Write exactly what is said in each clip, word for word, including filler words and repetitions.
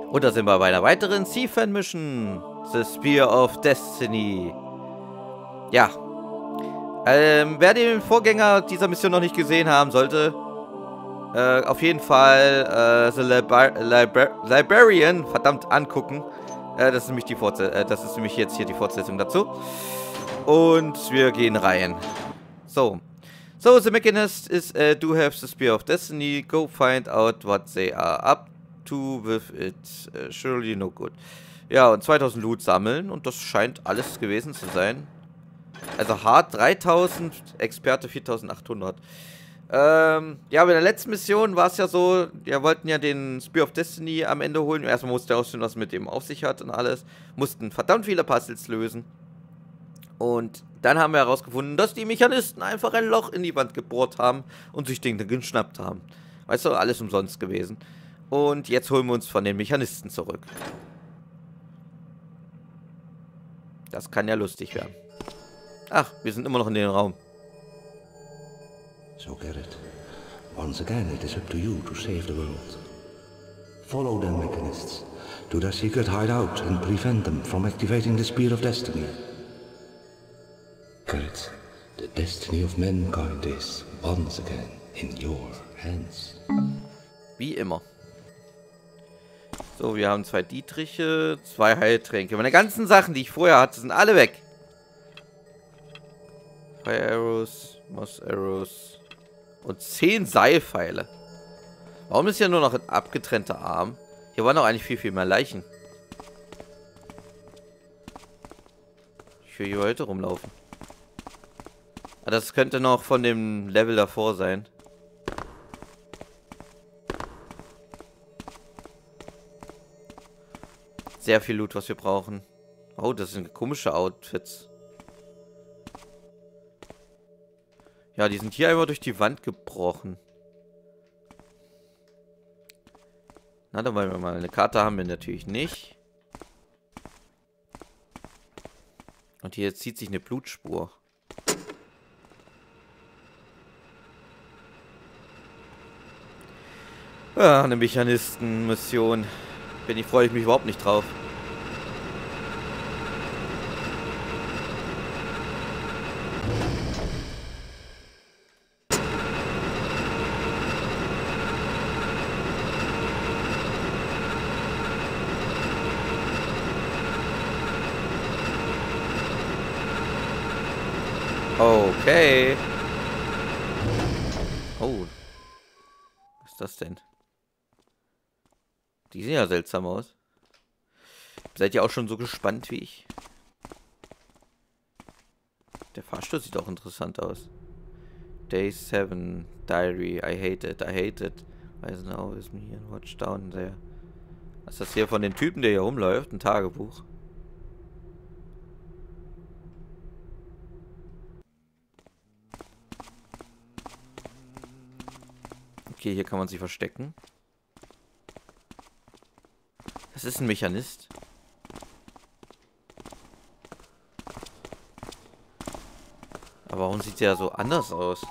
Und da sind wir bei einer weiteren Seafan Mission. The Spear of Destiny. Ja. Ähm, wer den Vorgänger dieser Mission noch nicht gesehen haben sollte, äh, auf jeden Fall äh, The Libar Libar Librarian, verdammt, angucken. Äh, das ist nämlich die Fortse äh, das ist nämlich jetzt hier die Fortsetzung dazu. Und wir gehen rein. So. So, the mechanist is uh, do have the Spear of Destiny. Go find out what they are up to with it. Uh, surely no good. Ja, und zweitausend Loot sammeln. Und das scheint alles gewesen zu sein. Also hart dreitausend, Experte viertausendachthundert. Ähm, ja, bei der letzten Mission war es ja so, wir wollten ja den Spear of Destiny am Ende holen. Erstmal musste er ausfinden, was mit dem auf sich hat und alles. Mussten verdammt viele Puzzles lösen. Und dann haben wir herausgefunden, dass die Mechanisten einfach ein Loch in die Wand gebohrt haben und sich Dinge geschnappt haben. Weißt du, alles umsonst gewesen. Und jetzt holen wir uns von den Mechanisten zurück. Das kann ja lustig werden. Ach, wir sind immer noch in dem Raum. So Garrett, once again it is up to you to save the world. Follow them, mechanists, to their secret hideout and prevent them from activating the Spear of Destiny. Garrett, the destiny of mankind is once again in your hands. Wie immer. So, wir haben zwei Dietriche, zwei Heiltränke. Meine ganzen Sachen, die ich vorher hatte, sind alle weg. Fire Arrows, Moss Arrows und zehn Seilpfeile. Warum ist hier nur noch ein abgetrennter Arm? Hier waren doch eigentlich viel, viel mehr Leichen. Ich will hier heute rumlaufen. Ah, das könnte noch von dem Level davor sein. Sehr viel Loot, was wir brauchen. Oh, das sind komische Outfits. Ja, die sind hier einfach durch die Wand gebrochen. Na, dann wollen wir mal. Eine Karte haben wir natürlich nicht. Und hier zieht sich eine Blutspur. Ja, eine Mechanisten-Mission. Bin ich, freue ich mich überhaupt nicht drauf. Okay. Oh. Was ist das denn? Die sehen ja seltsam aus. Seid ihr auch schon so gespannt wie ich? Der Fahrstuhl sieht auch interessant aus. Day seven. Diary. I hate it. I hate it. I don't know, is me and watch down there. Was ist das hier von den Typen, der hier rumläuft? Ein Tagebuch. Okay, hier kann man sich verstecken. Das ist ein Mechanist. Aber warum sieht der so anders aus?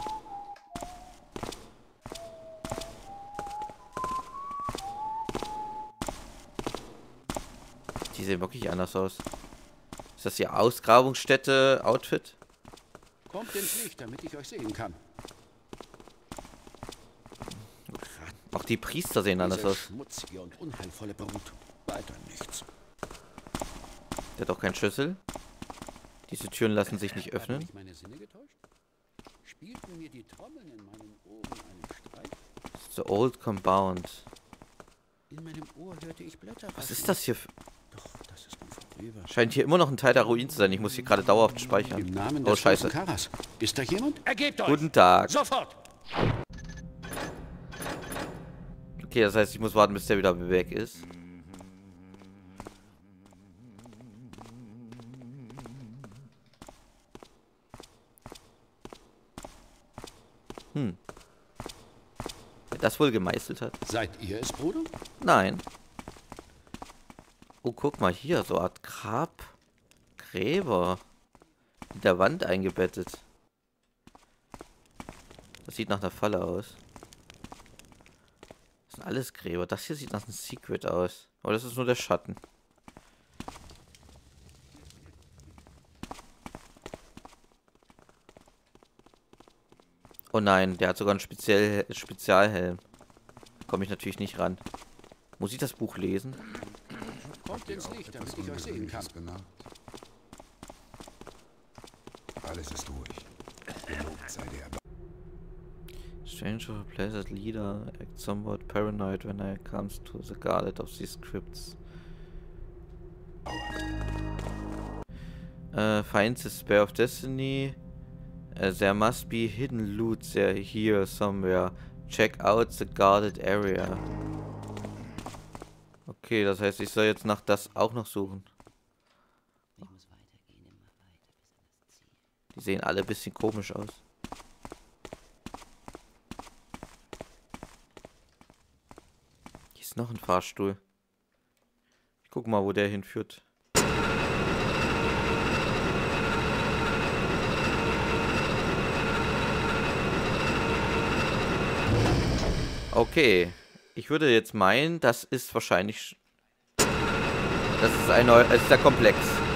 Die sehen wirklich anders aus. Ist das hier Ausgrabungsstätte Outfit? Kommt ins Licht, damit ich euch sehen kann. Auch die Priester sehen anders Diese aus. schmutzige und unheilvolle Brut. Weiter nichts. Der hat auch keinen Schlüssel. Diese Türen lassen sich nicht öffnen. Haben mich meine Sinne getäuscht? Spielten mir die Trommeln in meinen Ohren einen Streich? The Old Compound. In meinem Ohr hörte ich Blätter. Was ist das hier? Für Doch, das ist nun vorüber. Scheint hier immer noch ein Teil der Ruinen zu sein. Ich muss hier gerade dauerhaft speichern. Im Namen Oh, des scheiße. großen Karas. Ist da jemand? Ergebt euch! Guten Tag. Sofort! Okay, das heißt, ich muss warten, bis der wieder weg ist. Hm. Wer das wohl gemeißelt hat? Seid ihr es, Bruder? Nein. Oh, guck mal hier, so eine Art Grab. Gräber. In der Wand eingebettet. Das sieht nach einer Falle aus. Das sind alles Gräber. Das hier sieht nach einem Secret aus. Aber das ist nur der Schatten. Oh nein, der hat sogar einen Speziell Spezialhelm. Komme ich natürlich nicht ran. Muss ich das Buch lesen? Kommt ins Licht, damit ich euch sehen kann. Alles ist durch. Gelobt sei der. Stranger Blessed Leader act somewhat paranoid when it comes to the guarded of these scripts. Uh, finds the Spear of Destiny. Uh, there must be hidden loot there here somewhere. Check out the guarded area. Okay, das heißt, ich soll jetzt nach das auch noch suchen. Die sehen alle ein bisschen komisch aus. Hier ist noch ein Fahrstuhl. Ich guck mal, wo der hinführt. Okay. Ich würde jetzt meinen, das ist wahrscheinlich... Das ist ein neuer... Das ist der Komplex.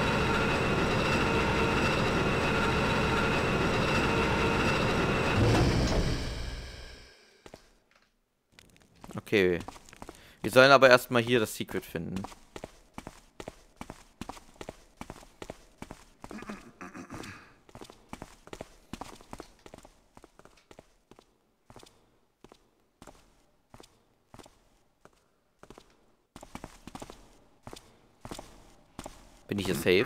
Okay. Wir sollen aber erstmal hier das Secret finden. Bin ich hier safe?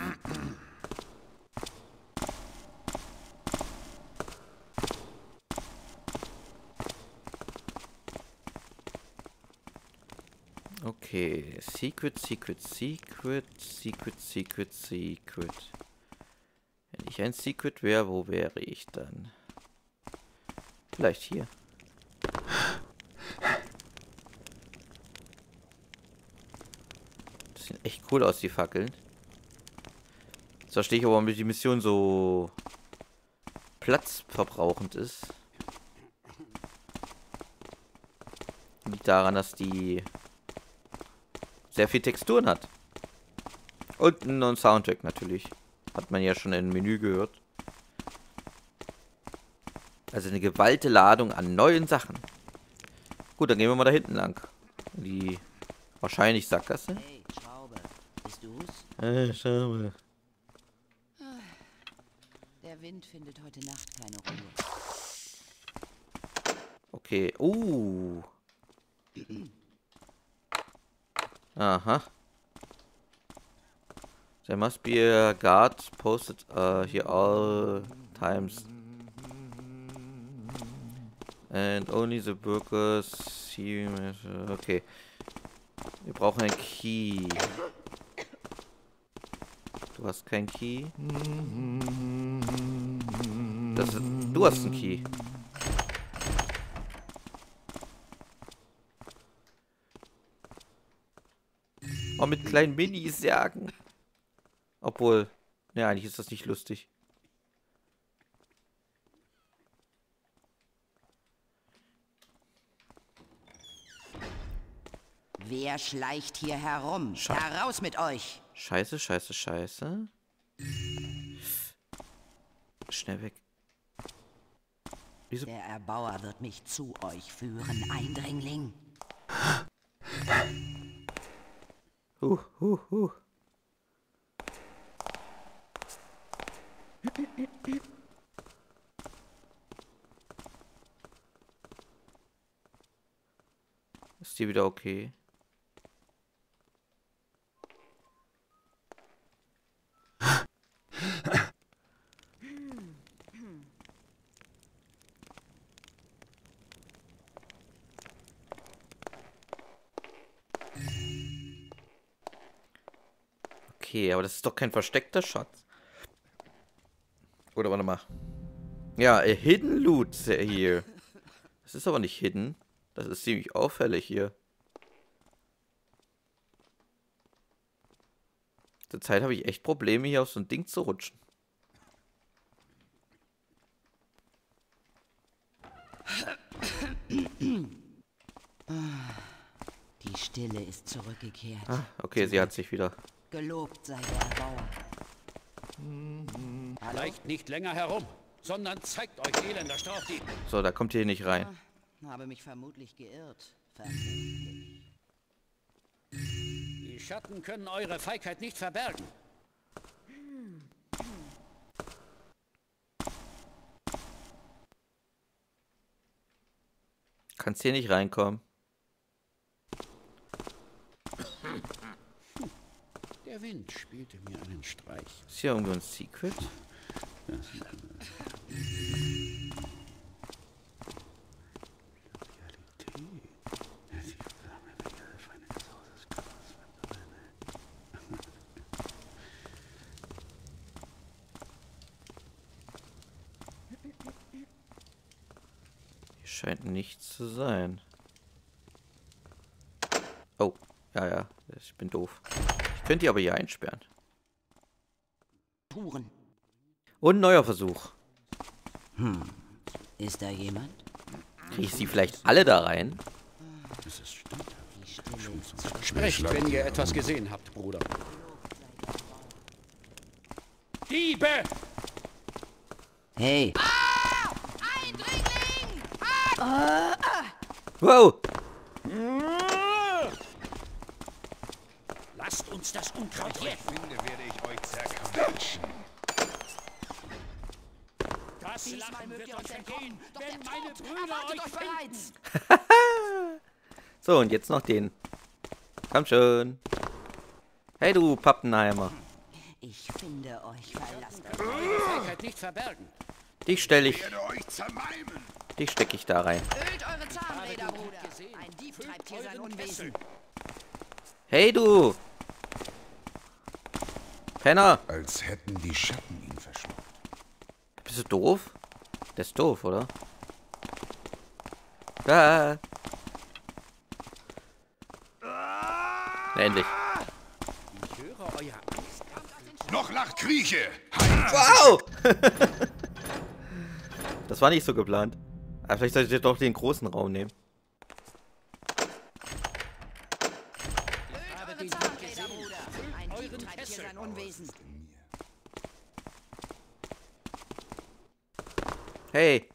Okay, Secret, Secret, Secret, Secret, Secret, Secret. Wenn ich ein Secret wäre, wo wäre ich dann? Vielleicht hier. Das sieht echt cool aus, die Fackeln. Jetzt verstehe ich aber, warum die Mission so platzverbrauchend ist. Liegt daran, dass die sehr viel Texturen hat. Und einen Soundtrack natürlich. Hat man ja schon im Menü gehört. Also eine gewaltige Ladung an neuen Sachen. Gut, dann gehen wir mal da hinten lang. Die wahrscheinlich Sackgasse. Hey, Schraube, bist du's? Hey, Schraube. Der Wind findet heute Nacht keine Ruhe. Okay. Uh. Aha. There must be a guard posted uh, here all times. And only the workers see... Okay. Wir brauchen ein Key. Du hast kein Key. Das ist, du hast einen Key. Oh, mit kleinen Minis jagen. Obwohl, ja, eigentlich ist das nicht lustig. Wer schleicht hier herum? Schei- Heraus mit euch! Scheiße, scheiße, scheiße. Schnell weg. Wieso? Der Erbauer wird mich zu euch führen, Eindringling. Huh, huh, huh. Ist die wieder okay? Okay, aber das ist doch kein versteckter Schatz. Oder warte mal. Ja, a Hidden Loot hier. Das ist aber nicht hidden. Das ist ziemlich auffällig hier. Zurzeit habe ich echt Probleme, hier auf so ein Ding zu rutschen. Die Stille ist zurückgekehrt. Ah, okay, sie hat sich wieder. Gelobt sei der Erbauer. Bleibt nicht länger herum, sondern zeigt euch, elender Strafdieb. So, da kommt ihr nicht rein. Ah, habe mich vermutlich geirrt. Vermutlich. Die Schatten können eure Feigheit nicht verbergen. Kannst hier nicht reinkommen. Der Wind spielte mir einen Streich. Ist hier irgendwo ein Secret? Hier scheint nichts zu sein. Oh, ja, ja, ich bin doof. Ich könnte die aber hier einsperren. Touren. Und neuer Versuch. Hm. Ist da jemand? Kriege ich sie vielleicht alle da rein? Es ist still. Die Stille ist zurück. Sprecht, wenn ihr etwas gesehen habt, Bruder. Diebe! Hey, Wow! Lasst uns das Unkraut hier. Finde, werde ich euch zerquetschen. Das diesmal Lachen mögt wird ihr euch uns vergehen, entkommen. Doch wenn der meine Tod Brüder erwartet euch euch finden. bereits. So, und jetzt noch den. Komm schon. Hey du Pappenheimer. Ich finde euch verlassen. Eure Feigheit nicht verbergen. Dich stelle ich. Werde euch zermalmen. Dich stecke ich da rein. Ölt eure Zahnräder, Bruder. gesehen. Ein Dieb Füllt treibt hier sein euren Unwesen. Kessel. Hey du! Penner! Als hätten die Schatten ihn verschluckt. Bist du doof? Der ist doof, oder? Ah. Na, endlich. Ich höre euer Angst. Noch lacht Krieche! Wow! Das war nicht so geplant. Aber vielleicht sollte ich doch den großen Raum nehmen. Ölt habe eure den Zahnräder, Dieb gesehen. Bruder. Füllt Ein Dieb euren treibt hier Kessel. sein Unwesen. Hey!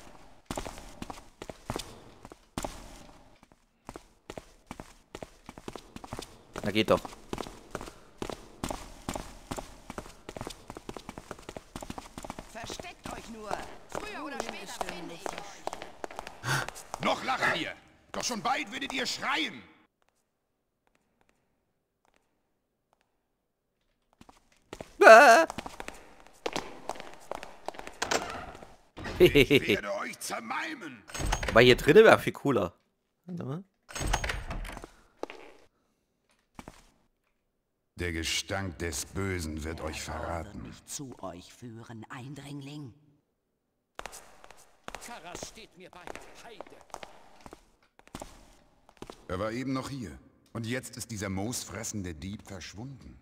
Na geht doch. Versteckt euch nur. Früher oder später finde ich euch. Noch lacht ihr! Doch schon bald werdet ihr schreien! Ah. Ich werde euch zermalmen! Aber hier drinnen wäre viel cooler. Warte mal. Der Gestank des Bösen wird euch Wird verraten. mich zu euch führen, Eindringling. Karas steht mir bei. Heide. Er war eben noch hier. Und jetzt ist dieser moosfressende Dieb verschwunden.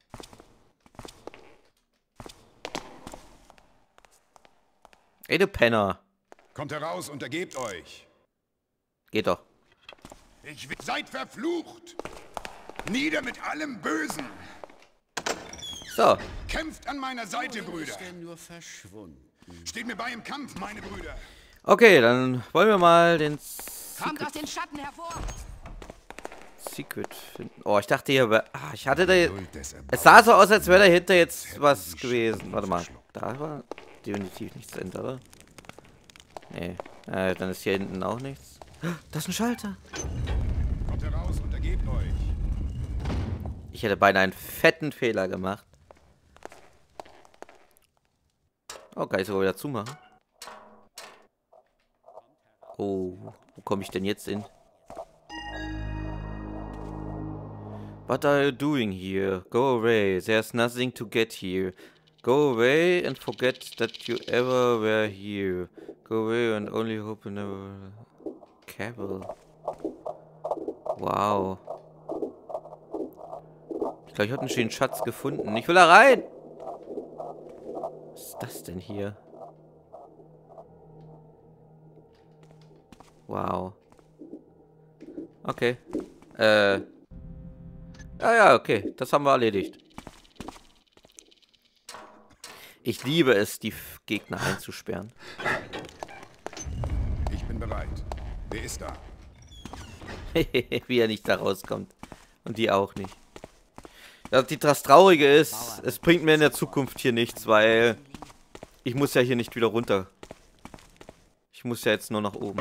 Ey, du Penner. Kommt heraus und ergebt euch. Geht doch. Ich will... Seid verflucht! Nieder mit allem Bösen! So. Kämpft an meiner Seite, Wohin Brüder! ist er nur verschwunden? Steht mir bei im Kampf, meine Brüder! Okay, dann wollen wir mal den Kommt aus Secret, den Schatten hervor. Secret finden. Oh, ich dachte hier... wär- Ah, ich hatte da... Geduld des Erbauers. Es sah so aus, als wäre dahinter jetzt Hätten was die gewesen. Schatten Warte mal. verschluckt. Da war definitiv nichts dahinter, oder? Nee. Äh, dann ist hier hinten auch nichts. Das ist ein Schalter. Kommt heraus und ergebt euch! Ich hätte beinahe einen fetten Fehler gemacht. Oh, kann ich sogar wieder zumachen. Oh, wo komme ich denn jetzt hin? What are you doing here? Go away. There's nothing to get here. Go away and forget that you ever were here. Go away and only hope you never... Cable. Wow. Ich glaube, ich habe einen schönen Schatz gefunden. Ich will da rein! Was ist das denn hier? Wow. Okay. Äh. Ja, ja, okay. Das haben wir erledigt. Ich liebe es, die Gegner einzusperren. Ich bin bereit. Wer ist da? Wie er nicht da rauskommt. Und die auch nicht. Ja, die, das Traurige ist, es bringt mir in der Zukunft hier nichts, weil ich muss ja hier nicht wieder runter. Ich muss ja jetzt nur nach oben.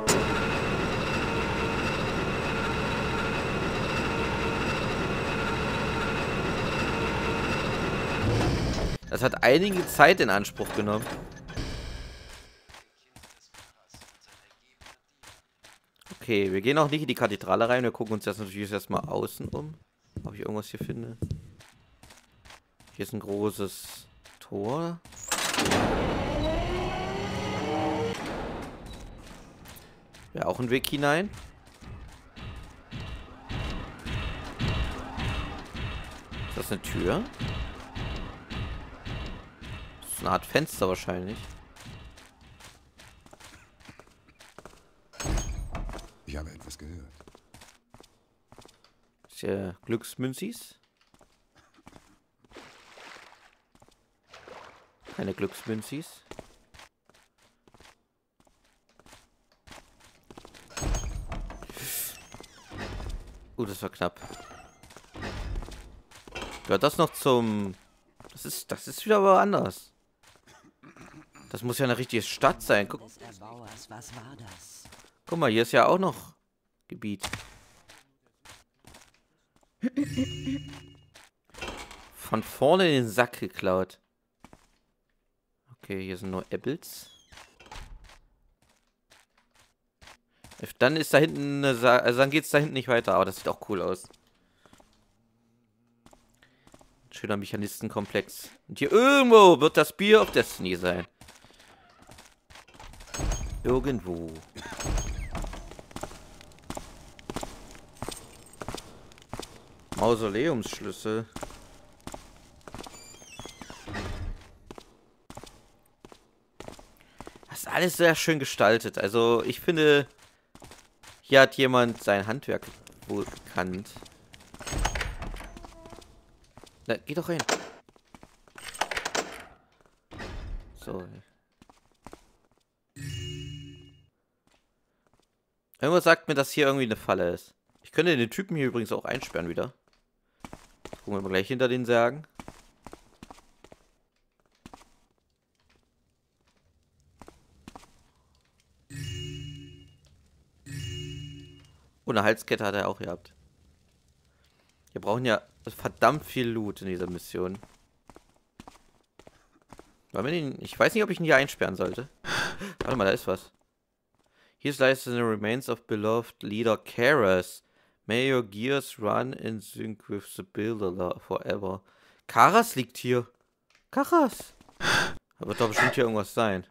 Das hat einige Zeit in Anspruch genommen. Okay, wir gehen auch nicht in die Kathedrale rein. Wir gucken uns das natürlich erstmal außen um. Ob ich irgendwas hier finde. Hier ist ein großes Tor. Wäre auch ein Weg hinein. Ist das eine Tür? Das ist eine Art Fenster wahrscheinlich. Ich habe etwas gehört. Ist hier Glücksmünzis? Keine Glücksmünzis. Uh, das war knapp. Gehört das noch zum... Das ist, das ist wieder aber anders. Das muss ja eine richtige Stadt sein. Guck, Des Erbauers, was war das? guck mal, hier ist ja auch noch Gebiet. Von vorne in den Sack geklaut. Okay, hier sind nur Apples. Dann ist da hinten eine Sa also dann geht's da hinten nicht weiter, aber das sieht auch cool aus. Ein schöner Mechanistenkomplex. Und hier irgendwo wird das Spear of Destiny sein. Irgendwo. Mausoleumsschlüssel. Das ist alles sehr schön gestaltet. Also ich finde, hier hat jemand sein Handwerk wohl gekannt. Na, geh doch rein. So. Irgendwas sagt mir, dass hier irgendwie eine Falle ist. Ich könnte den Typen hier übrigens auch einsperren wieder. Gucken wir mal gleich hinter den Särgen. Oh, eine Halskette hat er auch gehabt. Wir brauchen ja verdammt viel Loot in dieser Mission. Wollen wir den, ich weiß nicht, ob ich ihn hier einsperren sollte. Warte mal, da ist was. Here lies the remains of beloved leader Karas. May your gears run in sync with the builder forever. Karas liegt hier. Karas. Da wird doch bestimmt hier irgendwas sein.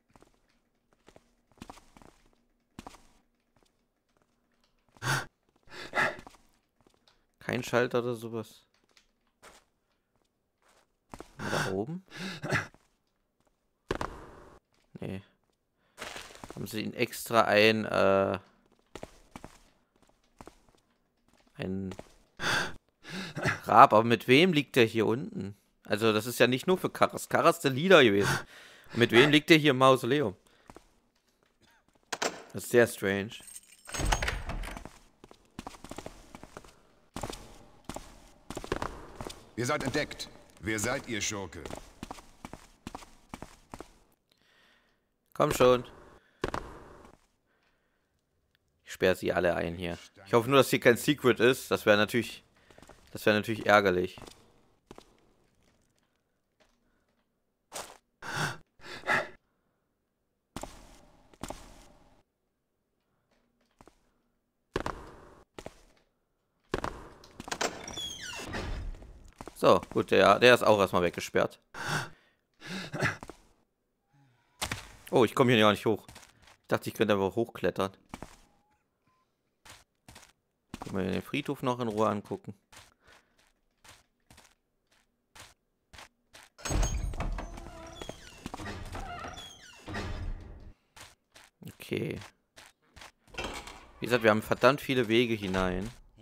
Kein Schalter oder sowas. Da oben? Nee. Haben sie ihn extra ein, äh... ein Grab, aber mit wem liegt der hier unten? Also das ist ja nicht nur für Karas. Karas ist der Leader gewesen. Und mit wem liegt der hier im Mausoleum? Das ist sehr strange. Ihr seid entdeckt. Wer seid ihr, Schurke? Komm schon. Ich sperre sie alle ein hier. Ich hoffe nur, dass hier kein Secret ist. Das wäre natürlich... Das wäre natürlich ärgerlich. So, gut, der, der ist auch erstmal weggesperrt. Oh, ich komme hier ja nicht hoch. Ich dachte, ich könnte einfach hochklettern. Können wir den Friedhof noch in Ruhe angucken. Okay. Wie gesagt, wir haben verdammt viele Wege hinein.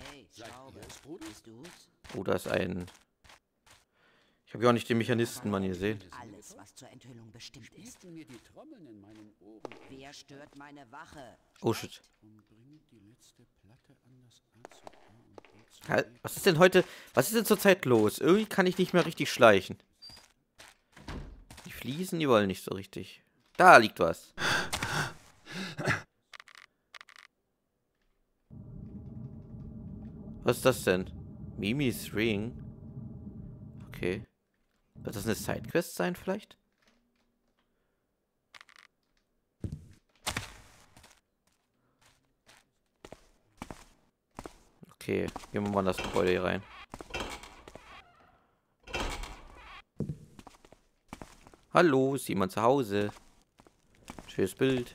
Bist du's? Oh, da ist ein... Ich habe ja auch nicht den Mechanisten-Mann gesehen. Alles, was zur Enthüllung bestimmt ist. Spielten mir die Trommeln in meinen Ohren. Wer stört meine Wache? Oh, shit. Und bringt die letzte Platte an das A zu A und B zu Ja, was ist denn heute... Was ist denn zurzeit los? Irgendwie kann ich nicht mehr richtig schleichen. Die Fliesen, die wollen nicht so richtig. Da liegt was. Was ist das denn? Mimis Ring? Okay. Wird das eine Sidequest sein vielleicht? Okay, gehen wir mal in das Gebäude hier rein. Hallo, ist jemand zu Hause? Schönes Bild.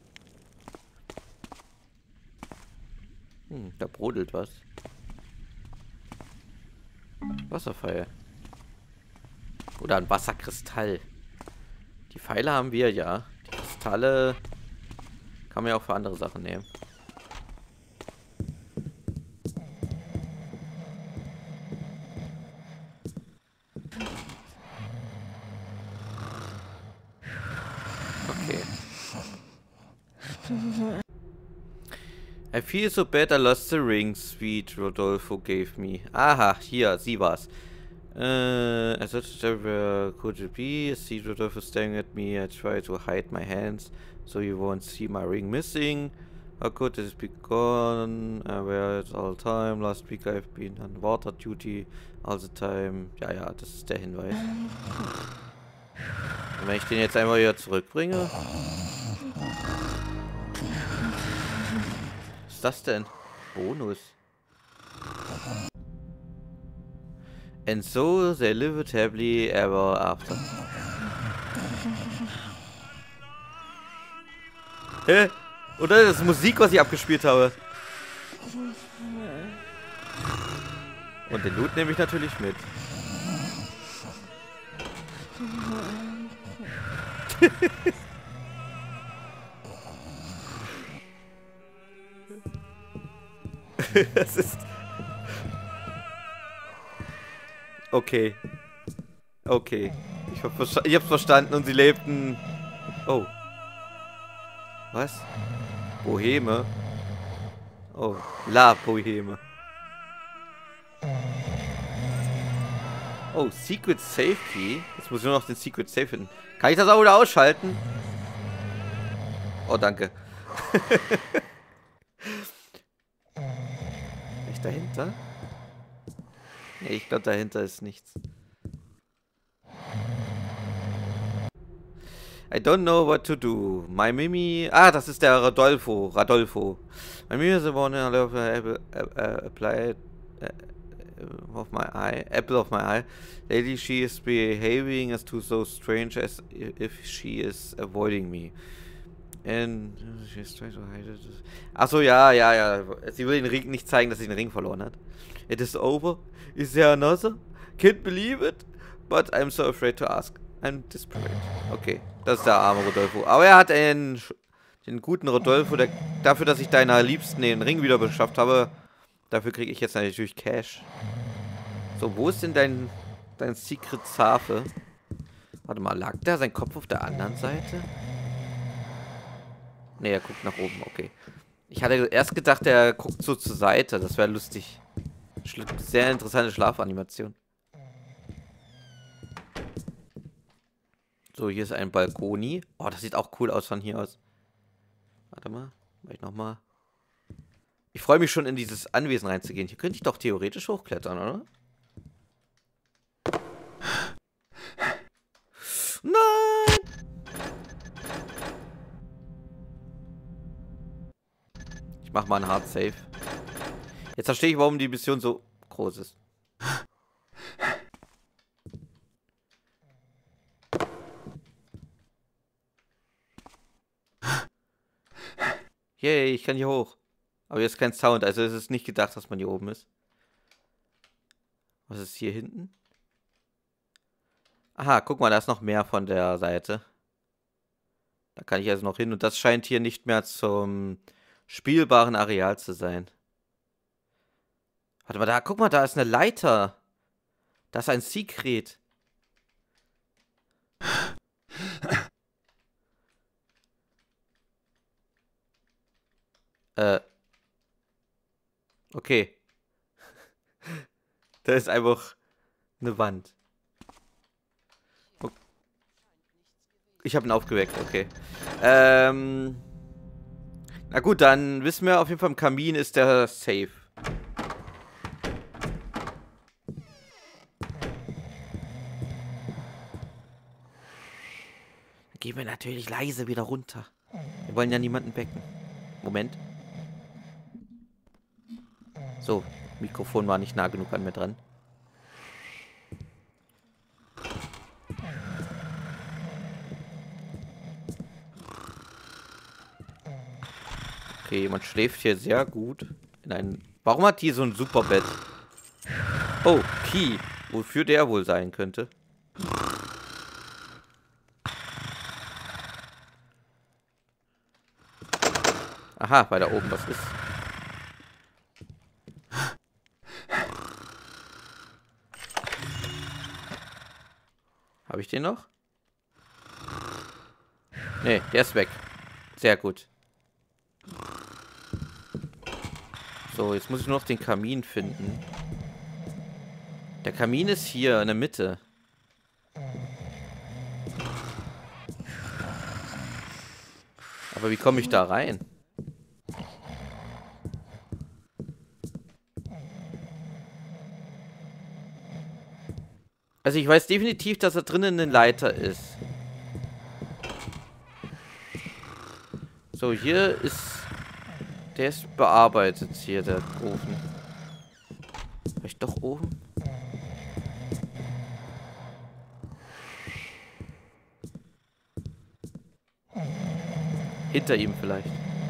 Hm, da brodelt was. Wasserpfeil. Oder ein Wasserkristall. Die Pfeile haben wir ja. Die Kristalle kann man ja auch für andere Sachen nehmen. Okay. I feel so bad I lost the ring sweet Rodolfo gave me. Aha, hier, sie war's. Uh, I thought where could it be? I see Rodolfo staring at me. I try to hide my hands so you won't see my ring missing. How could this be gone? I wear it all the time. Last week I've been on water duty all the time. Ja, ja, das ist der Hinweis. Und wenn ich den jetzt einmal wieder zurückbringe... Was ist das denn? Bonus. And so they lived happily ever after. Hä? Oder das ist Musik, was ich abgespielt habe. Und den Loot nehme ich natürlich mit. Das ist... Okay. Okay. Ich, hab ich hab's verstanden und sie lebten... Oh. Was? Boheme? Oh. La Boheme. Oh, Secret Safe Key. Jetzt muss ich nur noch den Secret Safe finden. Kann ich das auch wieder ausschalten? Oh, danke. Echt dahinter? Nee, ich glaube, dahinter ist nichts. I don't know what to do. My Mimi... Ah, das ist der Rodolfo. Radolfo. My Mimi is the one I love apple, uh, applied uh, of my eye. Apple of my eye. Lately she is behaving as to so strange as if she is avoiding me. And she's trying to hide it. Achso, ja, ja, ja. Sie will den Ring nicht zeigen, dass sie den Ring verloren hat. It is over. Is there another? Can't believe it. But I'm so afraid to ask. I'm desperate. Okay, das ist der arme Rodolfo. Aber er hat einen, den guten Rodolfo, der, dafür, dass ich deiner Liebsten den Ring wieder beschafft habe. Dafür kriege ich jetzt natürlich Cash. So, wo ist denn dein, dein Secret Safe? Warte mal, lag da sein Kopf auf der anderen Seite? Ne, er guckt nach oben, okay. Ich hatte erst gedacht, er guckt so zur Seite. Das wäre lustig. Sehr interessante Schlafanimation. So, hier ist ein Balkoni. Oh, das sieht auch cool aus von hier aus. Warte mal. Mach ich nochmal. Ich freue mich schon, in dieses Anwesen reinzugehen. Hier könnte ich doch theoretisch hochklettern, oder? Nein! Ich mach mal einen Hard Save. Jetzt verstehe ich, warum die Mission so groß ist. Yay, ich kann hier hoch. Aber hier ist kein Sound, also es ist nicht gedacht, dass man hier oben ist. Was ist hier hinten? Aha, guck mal, da ist noch mehr von der Seite. Da kann ich also noch hin und das scheint hier nicht mehr zum spielbaren Areal zu sein. Warte mal, da, guck mal, da ist eine Leiter. Das ist ein Secret. Äh. Okay. Da ist einfach eine Wand. Okay. Ich habe ihn aufgeweckt, okay. Ähm. Na gut, dann wissen wir auf jeden Fall, im Kamin ist der Safe. Dann gehen wir natürlich leise wieder runter. Wir wollen ja niemanden wecken. Moment. So, Mikrofon war nicht nah genug an mir dran. Okay, jemand schläft hier sehr gut. In einem. Warum hat die so ein super Bett? Oh, Key. Wofür der wohl sein könnte. Aha, weil da oben was ist. Habe ich den noch? Nee, der ist weg. Sehr gut. So, jetzt muss ich nur noch den Kamin finden. Der Kamin ist hier in der Mitte. Aber wie komme ich da rein? Also ich weiß definitiv, dass da drinnen eine Leiter ist. So, hier ist... Der ist bearbeitet hier, der Ofen. Vielleicht doch oben? Hinter ihm vielleicht.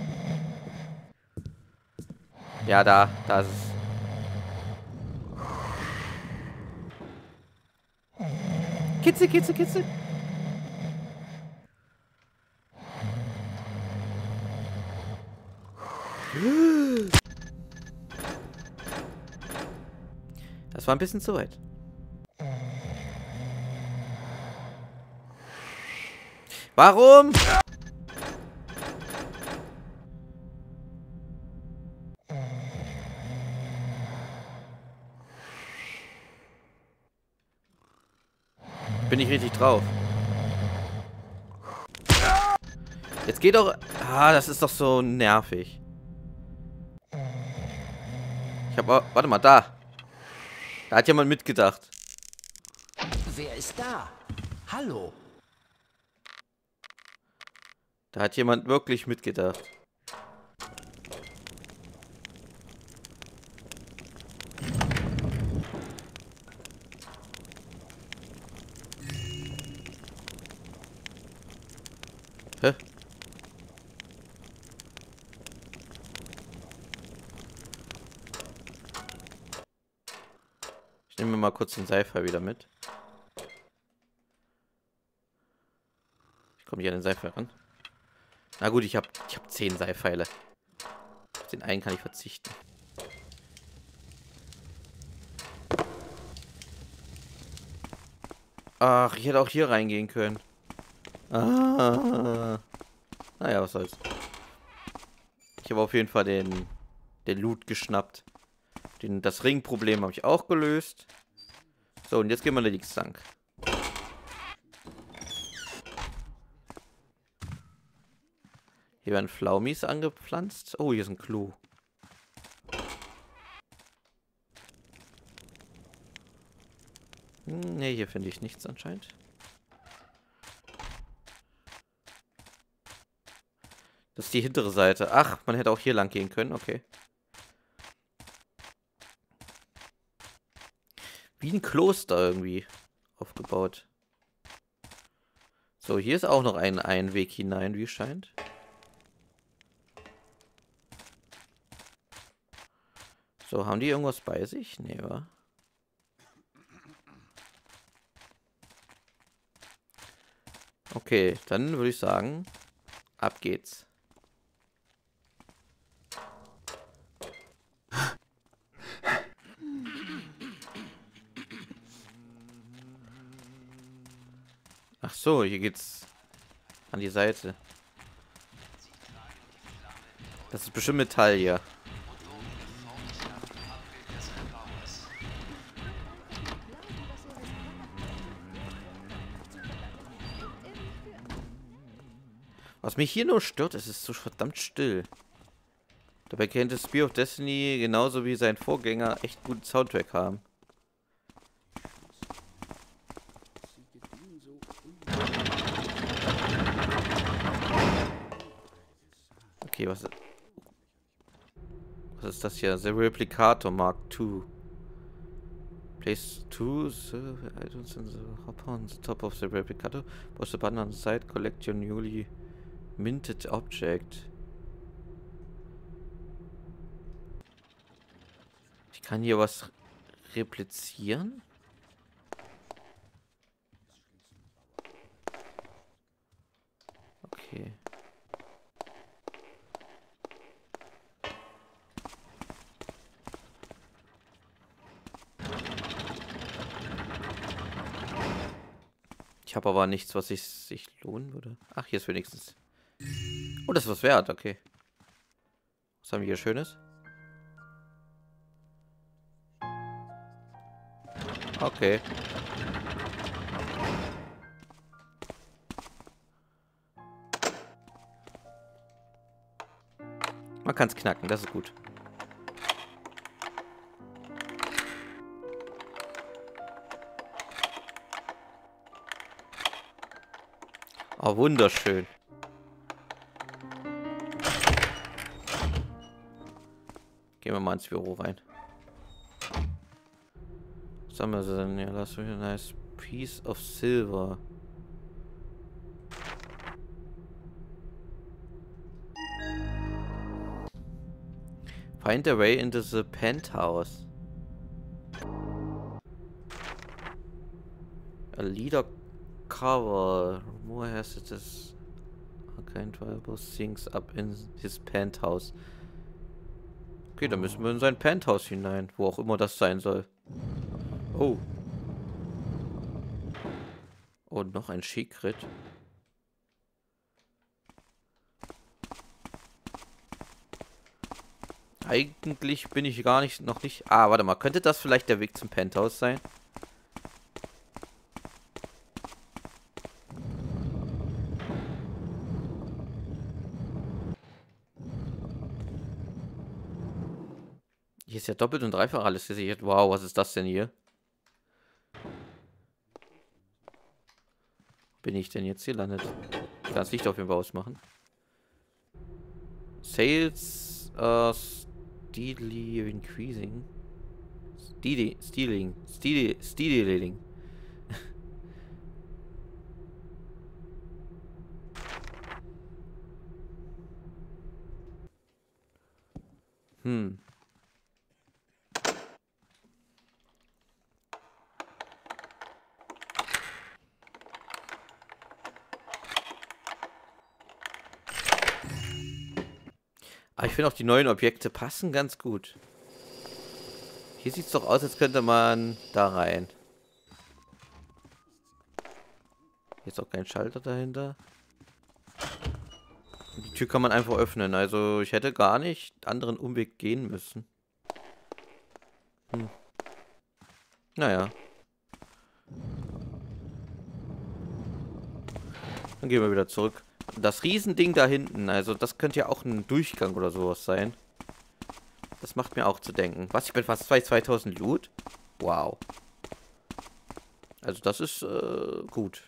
Ja, da. Da ist es. Kitzel, kitzel, kitzel. Das war ein bisschen zu weit. Warum? Bin ich richtig drauf. Jetzt geht doch... Ah, das ist doch so nervig. Ich hab... Warte mal, da. Da hat jemand mitgedacht. Wer ist da? Hallo? Da hat jemand wirklich mitgedacht. Hä? Ich nehme mir mal kurz den Seifer wieder mit. Ich komme hier an den Seifer ran. Na gut, ich habe ich hab zehn Seipfeile. Auf den einen kann ich verzichten. Ach, ich hätte auch hier reingehen können. Ah. Naja, was soll's. Ich habe auf jeden Fall den, den Loot geschnappt. Den, das Ringproblem habe ich auch gelöst. So, und jetzt gehen wir links lang. Hier werden Flaumis angepflanzt. Oh, hier ist ein Klo. Hm, ne, hier finde ich nichts anscheinend. Das ist die hintere Seite. Ach, man hätte auch hier lang gehen können. Okay. Wie ein Kloster irgendwie aufgebaut. So, hier ist auch noch ein, ein Weg hinein, wie es scheint. So, haben die irgendwas bei sich? Nee, wa? Okay, dann würde ich sagen, ab geht's. Ach so, hier geht's an die Seite. Das ist bestimmt Metall hier. Was mich hier nur stört, es ist so verdammt still. Dabei könnte Spear of Destiny genauso wie sein Vorgänger echt guten Soundtrack haben. Okay, was, was ist das hier? The Replicator Mark two. Place two the items in the hopper on the top of the Replicator. Push the button on the side, collect your newly minted object. Ich kann hier was replizieren? Okay. Ich habe aber nichts, was sich, sich lohnen würde. Ach, hier ist wenigstens... Oh, das ist was wert, okay. Was haben wir hier Schönes? Okay. Man kann es knacken, das ist gut. Oh, wunderschön. Gehen wir mal ins Büro rein. Was haben wir denn? Ja, das ist ein nice piece of silver. Find a way into the penthouse. A leader cover. Moore has it as kind valuable things up in his penthouse. Okay, dann müssen wir in sein Penthouse hinein, wo auch immer das sein soll. Oh. Und noch ein Secret. Eigentlich bin ich gar nicht, noch nicht... Ah, warte mal, könnte das vielleicht der Weg zum Penthouse sein? Hier ist ja doppelt und dreifach alles gesichert. Wow, was ist das denn hier? Bin ich denn jetzt hier landet? Ich kann das Licht auf jeden Fall ausmachen. Sales are steadily increasing. Steady, stealing, steady, stealing. hm. Aber ich finde auch die neuen Objekte passen ganz gut. Hier sieht es doch aus, als könnte man da rein. Hier ist auch kein Schalter dahinter. Und die Tür kann man einfach öffnen. Also ich hätte gar nicht anderen Umweg gehen müssen. Hm. Naja. Dann gehen wir wieder zurück. Das Riesending da hinten, also das könnte ja auch ein Durchgang oder sowas sein. Das macht mir auch zu denken. Was, ich bin fast bei zweitausend Loot? Wow. Also das ist äh, gut.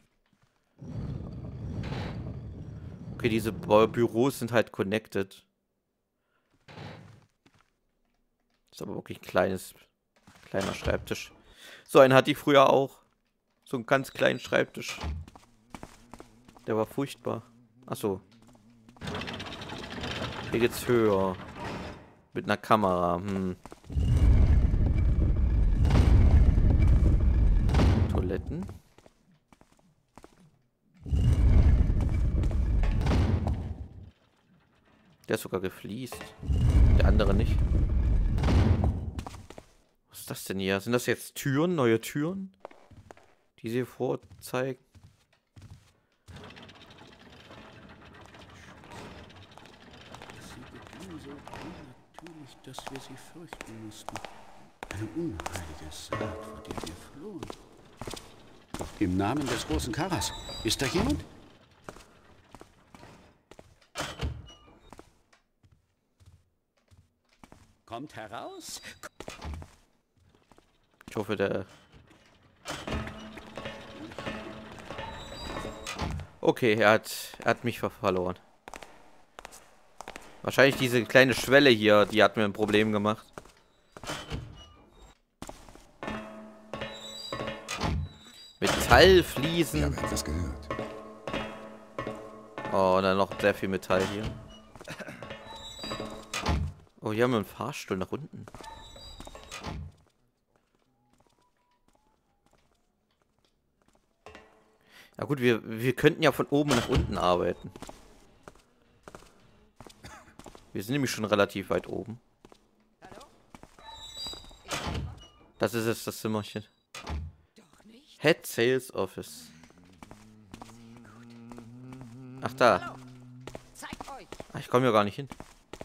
Okay, diese Bü Büros sind halt connected. Ist aber wirklich ein kleines, kleiner Schreibtisch. So einen hatte ich früher auch. So einen ganz kleinen Schreibtisch. Der war furchtbar. Achso. Hier geht's höher. Mit einer Kamera. Hm. Toiletten. Der ist sogar gefliest. Der andere nicht. Was ist das denn hier? Sind das jetzt Türen? Neue Türen? Die sie vorzeigen? so unnatürlich, dass wir sie fürchten mussten. Eine unheilige Saat, vor der wir flohen. Im Namen des großen Karas. Ist da jemand? Kommt heraus. Ich hoffe, der... Okay, er hat, er hat mich ver verloren. Wahrscheinlich diese kleine Schwelle hier, die hat mir ein Problem gemacht. Metallfliesen. Ich habe etwas gehört. Oh, und dann noch sehr viel Metall hier. Oh, hier haben wir einen Fahrstuhl nach unten. Ja gut, wir, wir könnten ja von oben nach unten arbeiten. Wir sind nämlich schon relativ weit oben. Das ist jetzt das Zimmerchen. Head Sales Office. Ach da. Ach, ich komme ja gar nicht hin.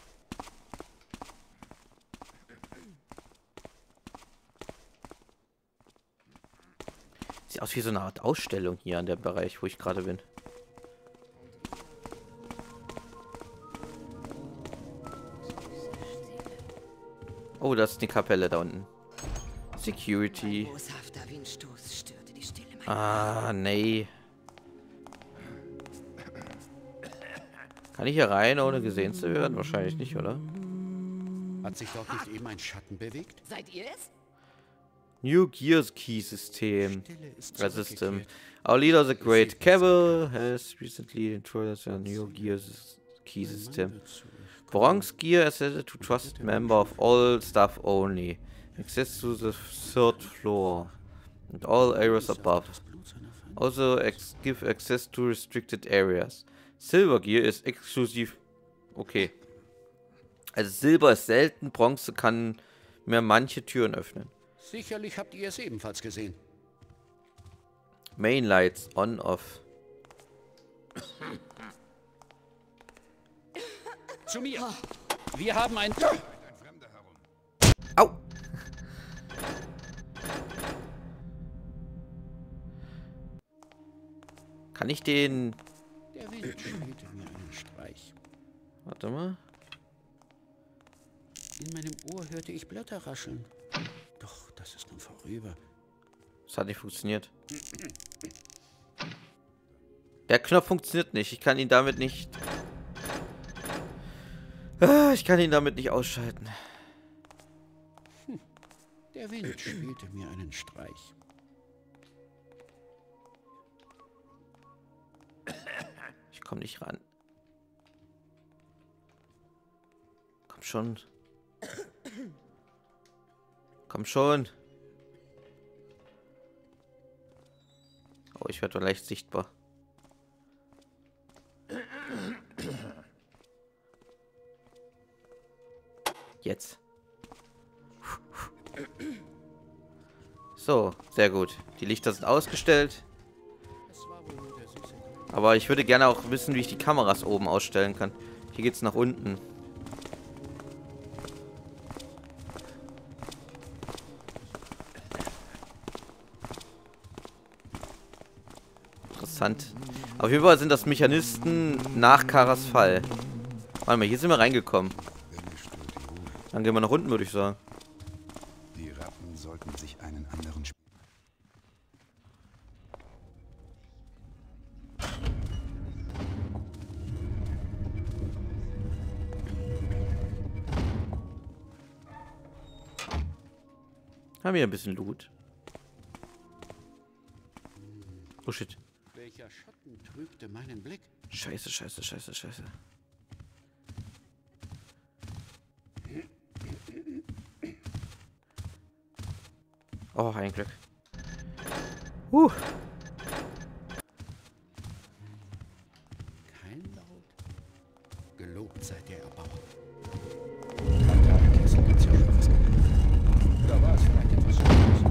Sieht aus wie so eine Art Ausstellung hier an dem Bereich, wo ich gerade bin. Oh, das ist die Kapelle da unten. Security. Ah, nee. Kann ich hier rein, ohne gesehen zu werden? Wahrscheinlich nicht, oder? Hat sich dort nicht eben ein Schatten bewegt? Seid ihr es? New Gears Key System. System. Our leader, the Great Cavill, has recently introduced a New Gears Key System. Bronze gear is set to trusted member of all staff only. Access to the third floor and all areas above. Also ex give access to restricted areas. Silver gear ist exklusiv. Okay. Also Silber ist selten, Bronze kann mir manche Türen öffnen. Sicherlich habt ihr es ebenfalls gesehen. Main Lights on off. Zu mir. Wir haben ein... Au! Kann ich den... Der Wind spielte mir einen Streich. Warte mal. In meinem Ohr hörte ich Blätter rascheln. Doch, das ist nun vorüber. Das hat nicht funktioniert. Der Knopf funktioniert nicht. Ich kann ihn damit nicht... Ah, ich kann ihn damit nicht ausschalten. Hm. Der Wind spielte mir einen Streich. Ich komme nicht ran. Komm schon. Komm schon. Oh, ich werde leicht sichtbar. Jetzt. So, sehr gut. Die Lichter sind ausgestellt. Aber ich würde gerne auch wissen, wie ich die Kameras oben ausstellen kann. Hier geht's nach unten. Interessant. Auf jeden Fall sind das Mechanisten nach Karas Fall. Warte mal, hier sind wir reingekommen. Dann gehen wir nach unten, würde ich sagen. Die Ratten sollten sich einen anderen Sp Haben wir ein bisschen Loot. Oh shit. Welcher Schatten trübte meinen Blick? Scheiße, scheiße, scheiße, scheiße. Oh, ein Glück. Huh. Kein Laut. Gelobt sei der Erbauer. Da war es vielleicht etwas Schönes.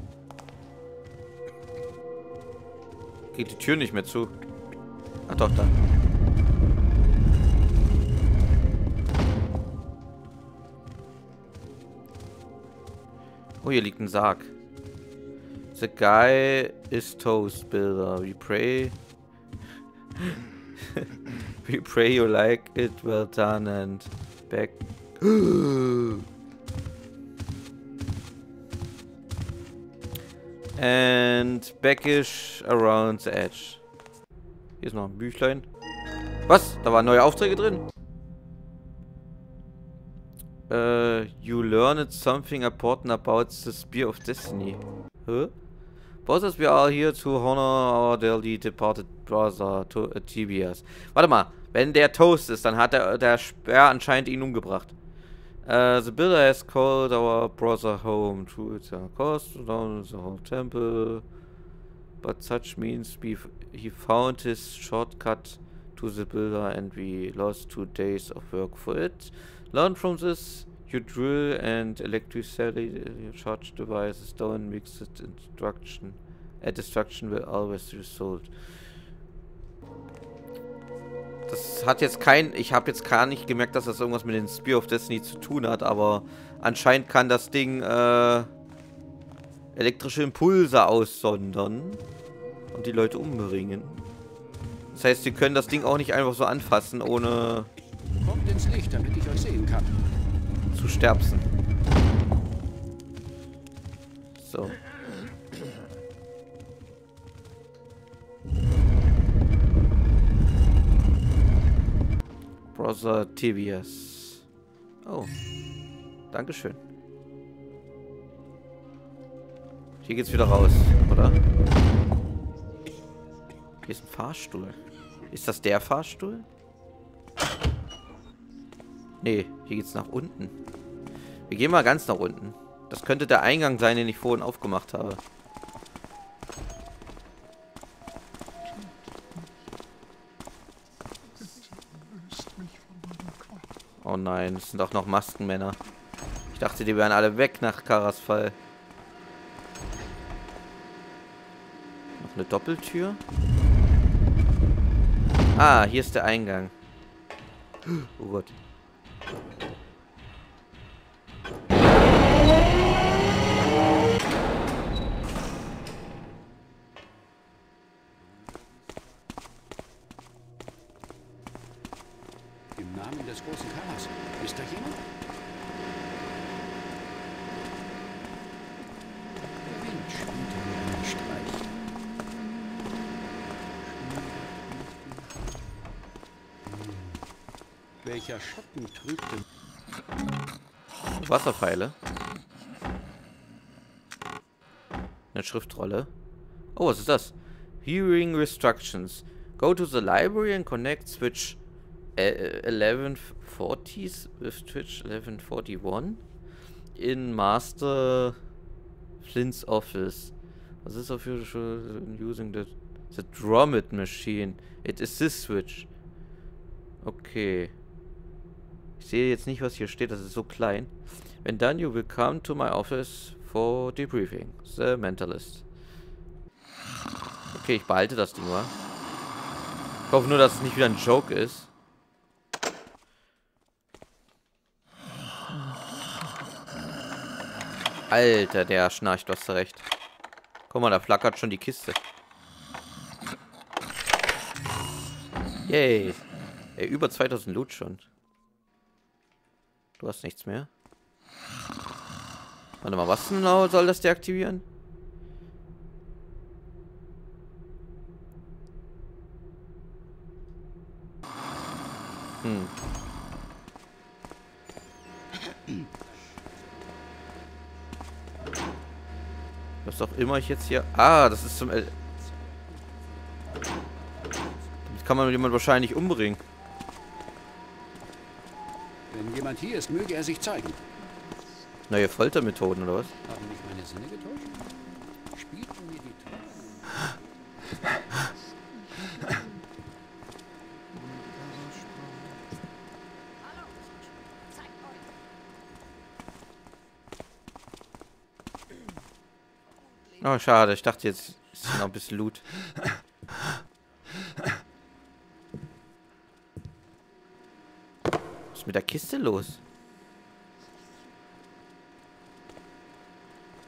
Geht die Tür nicht mehr zu. Ach doch, da. Oh, hier liegt ein Sarg. The guy is toast builder. We pray. We pray you like it well done and back. And backish around the edge. Hier ist noch ein Büchlein. Was? Da waren neue Aufträge drin? Uh, you learned something important about the Spear of Destiny. Huh? Bosses, we are here to honor our dearly departed brother, to, uh, Tibias. Warte mal, wenn der Toast ist, dann hat der, der Speer anscheinend ihn umgebracht. Uh, the builder has called our brother home to its cost down the whole temple. But such means we he found his shortcut to the builder and we lost two days of work for it. Learn from this. You drill and electricity charge devices don't mix it in destruction. A destruction will always result. Das hat jetzt kein... Ich habe jetzt gar nicht gemerkt, dass das irgendwas mit dem Spear of Destiny zu tun hat, aber anscheinend kann das Ding äh, elektrische Impulse aussondern und die Leute umbringen. Das heißt, sie können das Ding auch nicht einfach so anfassen, ohne... Kommt ins Licht, damit ich euch sehen kann. Zu sterbsen. So. Brother Tibias. Oh. Dankeschön. Hier geht's wieder raus, oder? Hier ist ein Fahrstuhl. Ist das der Fahrstuhl? Nee, hier geht's nach unten. Wir gehen mal ganz nach unten. Das könnte der Eingang sein, den ich vorhin aufgemacht habe. Oh nein, es sind auch noch Maskenmänner. Ich dachte, die wären alle weg nach Karas Fall. Noch eine Doppeltür. Ah, hier ist der Eingang. Oh Gott. Im Namen des großen Karas. Ist da jemand? Der Wind spielte mir einen Streich. Welcher Schatten trübte... Wasserpfeile. Eine Schriftrolle. Oh, was ist das? Hearing Restrictions. Go to the library and connect switch eleven forty with switch eleven forty-one in Master Flint's office. Was ist auf using the, the Dromit machine? It is this switch. Okay. Ich sehe jetzt nicht, was hier steht, das ist so klein. When done, you will come to my office for debriefing. The Mentalist. Okay, ich behalte das Ding mal. Ich hoffe nur, dass es nicht wieder ein Joke ist. Alter, der schnarcht, du hast recht. Guck mal, da flackert schon die Kiste. Yay. Ey, über zweitausend Loot schon. Du hast nichts mehr. Warte mal, was genau soll das deaktivieren? Hm. Was auch immer ich jetzt hier... Ah, das ist zum... Damit kann man jemand wahrscheinlich umbringen. Wenn jemand hier ist, möge er sich zeigen. Neue Foltermethoden, oder was? Haben mich meine Sinne getäuscht? Spielten mir die Träume? Oh, schade. Ich dachte, jetzt ist noch ein bisschen Loot. Was ist mit der Kiste los?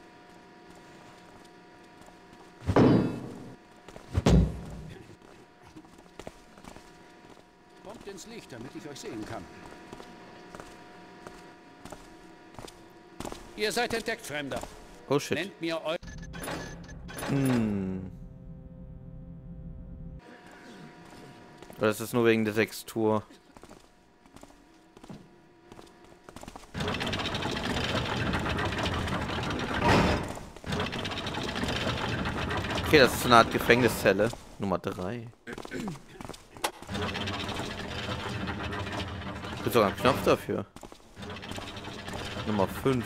damit ich euch sehen kann. Ihr seid entdeckt, Fremder. Oh shit. Nennt mir eu... Hm. Oder ist das nur wegen der Textur? Okay, das ist so eine Art Gefängniszelle. Nummer drei. Es gibt sogar einen Knopf dafür. Nummer fünf.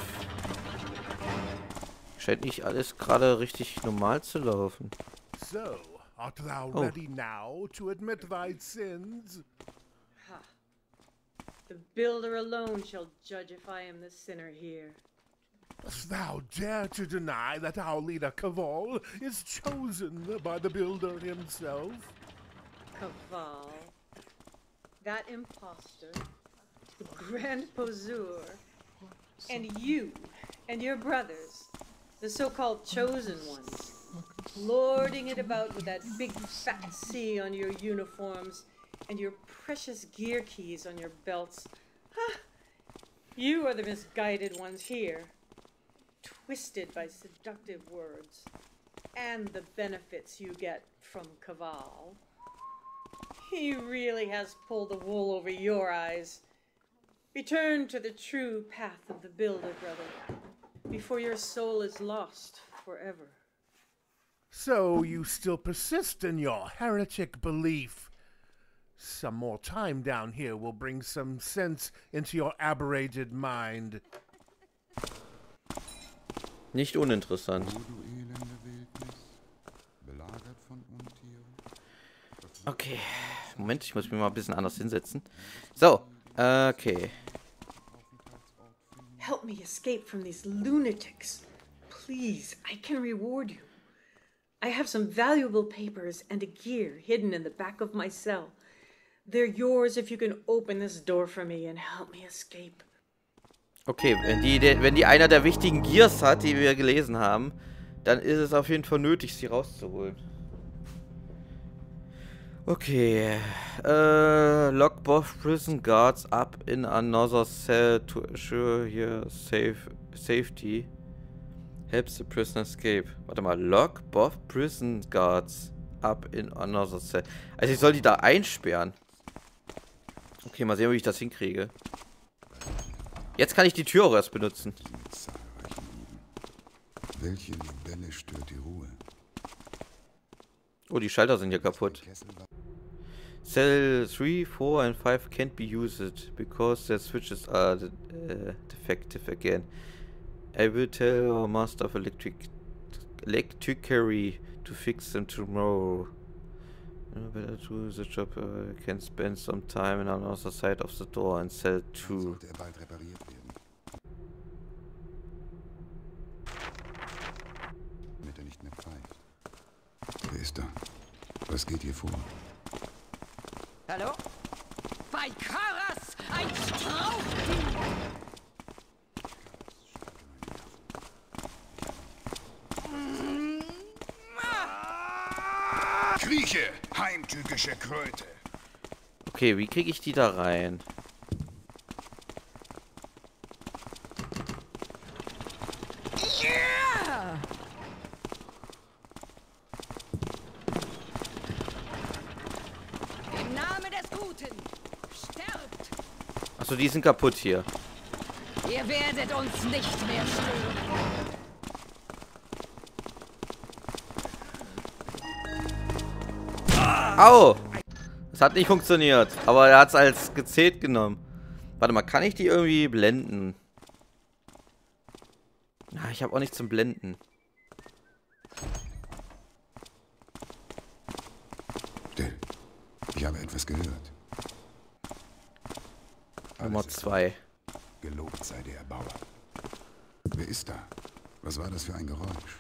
Scheint nicht alles gerade richtig normal zu laufen. So, art thou Oh. ready now to admit thy sins? Ha. The builder alone shall judge if I am the sinner here. Dost thou dare to deny that our leader Kaval is chosen by the builder himself? Kaval. That impostor. The Grand Poseur. And you and your brothers, the so-called chosen ones, lording it about with that big fat C on your uniforms and your precious gear keys on your belts. Ha! You are the misguided ones here, twisted by seductive words and the benefits you get from Kaval. He really has pulled the wool over your eyes. Return to the true path of the builder, brother, before your soul is lost forever. So you still persist in your heretic belief. Some more time down here will bring some sense into your aberrated mind. Nicht uninteressant. Okay. Moment, ich muss mich mal ein bisschen anders hinsetzen. So. Okay. Help me escape from these lunatics. Please, I can reward you. I have some valuable papers and a gear hidden in the back of my cell. They're yours if you can open this door for me and help me escape. Okay, wenn die, wenn die einer der wichtigen Gears hat, die wir gelesen haben, dann ist es auf jeden Fall nötig, sie rauszuholen. Okay. Uh, lock both prison guards up in another cell to assure your safe safety. Helps the prisoner escape. Warte mal. Lock both prison guards up in another cell. Also ich soll die da einsperren. Okay, mal sehen, wie ich das hinkriege. Jetzt kann ich die Tür auch erst benutzen. Welche Libelle stört die Ruhe? Oh, die Schalter sind hier kaputt. Cell three, four and five can't be used because their switches are de uh, defective again. I will tell our master of electric electricary to fix them tomorrow. You better do the job. I uh, can spend some time on the other side of the door in cell two. Sollte er bald repariert werden. Damit er nicht mehr pfeift. Wer ist da? Was geht hier vor? Hallo? Bei Karas, ein Strauchding! Krieche, heimtückische Kröte. Okay, wie kriege ich die da rein? Ja! Im Namen des Guten, sterbt! Achso, die sind kaputt hier. Ihr werdet uns nicht mehr stören. Au! Das hat nicht funktioniert. Aber er hat es als gezählt genommen. Warte mal, kann ich die irgendwie blenden? Na, ich habe auch nichts zum Blenden. Still. Ich habe etwas gehört. Nummer Alles ist zwei. gut. Gelobt sei der Erbauer. Wer ist da? Was war das für ein Geräusch?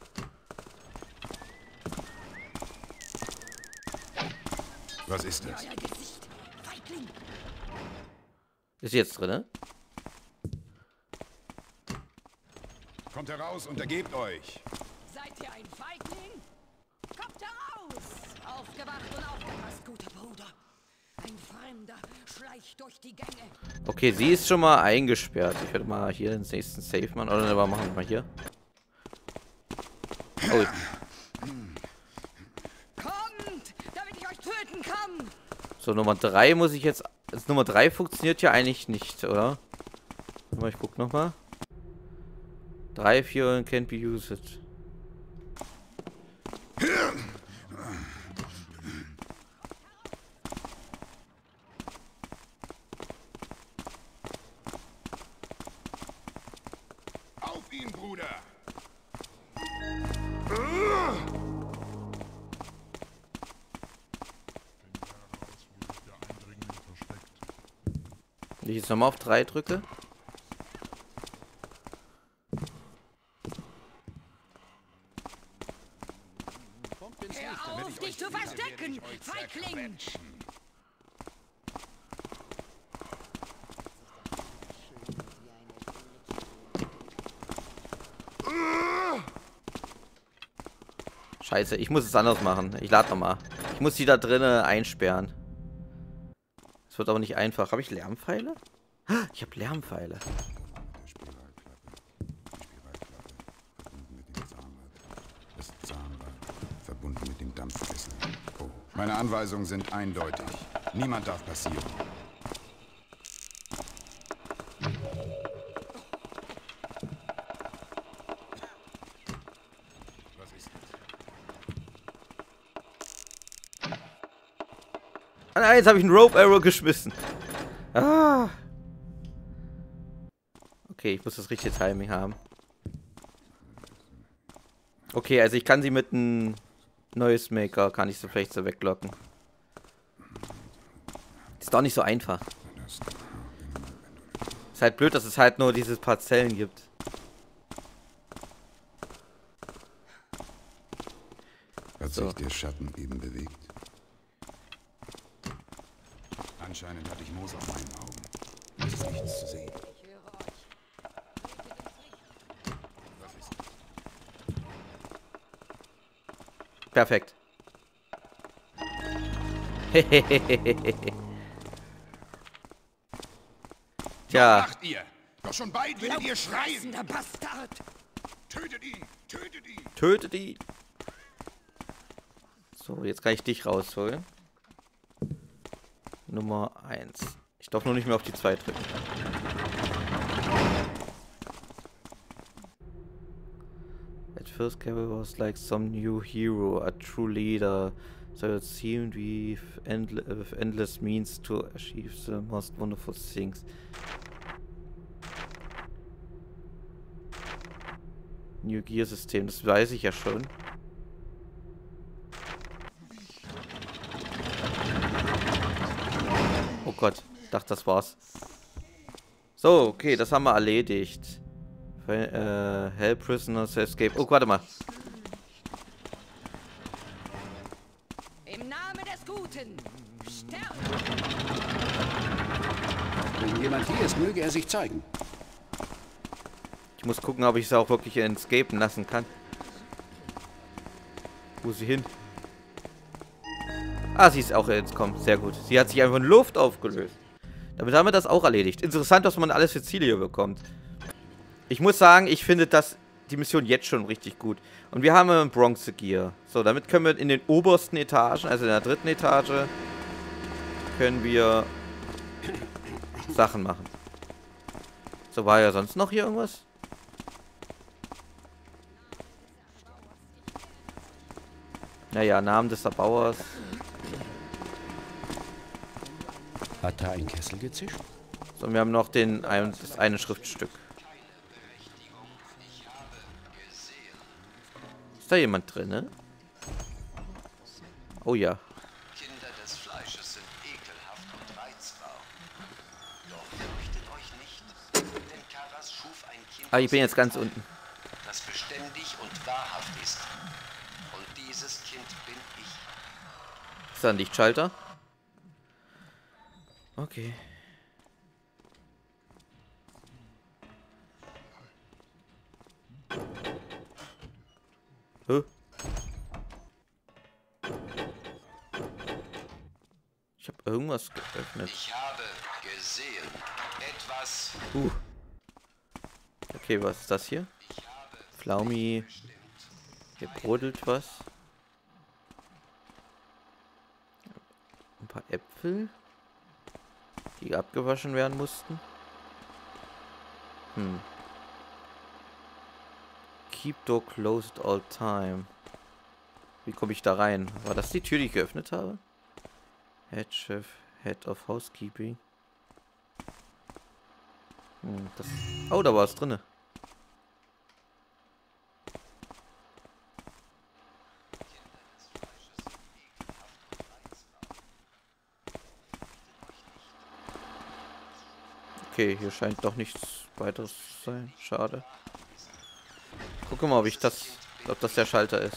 Was ist das? Euer Gesicht, Feigling! Ist sie jetzt drin, ne? Kommt heraus und ergebt euch. Seid ihr ein Feigling? Kommt heraus! Aufgewacht und aufgepasst, guter Bruder. Ein Ein Fremder schleicht durch die Gänge. Okay, sie ist schon mal eingesperrt. Ich werde mal hier den nächsten Safe machen. Oder ne, machen wir mal hier. Oh. Kommt, damit ich euch töten kann. So, Nummer drei muss ich jetzt... Also Nummer drei funktioniert ja eigentlich nicht, oder? Aber ich guck nochmal. drei, vier und can't be used. Auf ihn, Bruder! Wenn ich jetzt nochmal auf drei drücke. Hör auf, dich zu verstecken, Feigling! Scheiße, ich muss es anders machen. Ich lade nochmal. Ich muss die da drinnen einsperren. Es wird aber nicht einfach. Habe ich Lärmpfeile? Ich habe Lärmpfeile. Die Spiralklappe. Die Spiralklappe. Verbunden mit dem Zahnrad. Das Zahnrad. Verbunden mit dem Dampfkessel. Oh. Meine Anweisungen sind eindeutig. Niemand darf passieren. Was ist das? Ah nein, jetzt habe ich einen Rope Arrow geschmissen. Ah. Okay, ich muss das richtige Timing haben. Okay, also ich kann sie mit einem Noise Maker, kann ich sie vielleicht so weglocken. Ist doch nicht so einfach. Ist halt blöd, dass es halt nur diese Parzellen gibt. Hat So. sich der Schatten eben bewegt? Anscheinend hatte ich Moos auf meinen Augen. Es ist nichts zu sehen. Was ist das? Perfekt. Tja, Macht ihr! Doch schon bald werdet ihr schreien! Der Bastard! Tötet ihn! Tötet ihn! tötet die. So, jetzt kann ich dich rausholen. Nummer eins. Ich darf nur nicht mehr auf die zwei drücken. At first Carol was like some new hero, a true leader. So it seemed with, endle with endless means to achieve the most wonderful things. New Gear System, das weiß ich ja schon. Oh Gott, ich dachte, das war's. So, okay, das haben wir erledigt. Äh, help prisoners escape. Oh, warte mal. Im Namen des Guten! Sterben! Wenn jemand hier ist, möge er sich zeigen. Ich muss gucken, ob ich sie auch wirklich escapen lassen kann. Wo ist sie hin? Ah, sie ist auch entkommen. Sehr gut. Sie hat sich einfach in Luft aufgelöst. Damit haben wir das auch erledigt. Interessant, was man alles für Ziele hier bekommt. Ich muss sagen, ich finde das die Mission jetzt schon richtig gut. Und wir haben ein Bronze Gear. So, damit können wir in den obersten Etagen, also in der dritten Etage, können wir Sachen machen. So, war ja sonst noch hier irgendwas? Naja, Namen des Erbauers. Hat da ein Kessel gezischt? So, wir haben noch den ein, das eine Schriftstück. Ist da jemand drin, ne? Oh ja. Kinder des Fleisches sind ekelhaft und reizbar. Doch fürchtet euch nicht, denn Karas schuf ein Kind, Ah, ich bin jetzt ganz unten. das beständig und wahrhaft ist. Und dieses Kind bin ich. Ist da ein Lichtschalter? Okay. Huh? Ich habe irgendwas geöffnet. Ich habe gesehen. Etwas. Uh. Okay, was ist das hier? Flaumi. Hier brodelt was. Ein paar Äpfel, die abgewaschen werden mussten. Hm. Keep door closed all time. Wie komme ich da rein? War das die Tür, die ich geöffnet habe? Head Chef, Head of Housekeeping. Hm, das oh, da war es drinne. Okay, hier scheint doch nichts weiteres zu sein. Schade. Gucke mal, ob ich das, ob das der Schalter ist.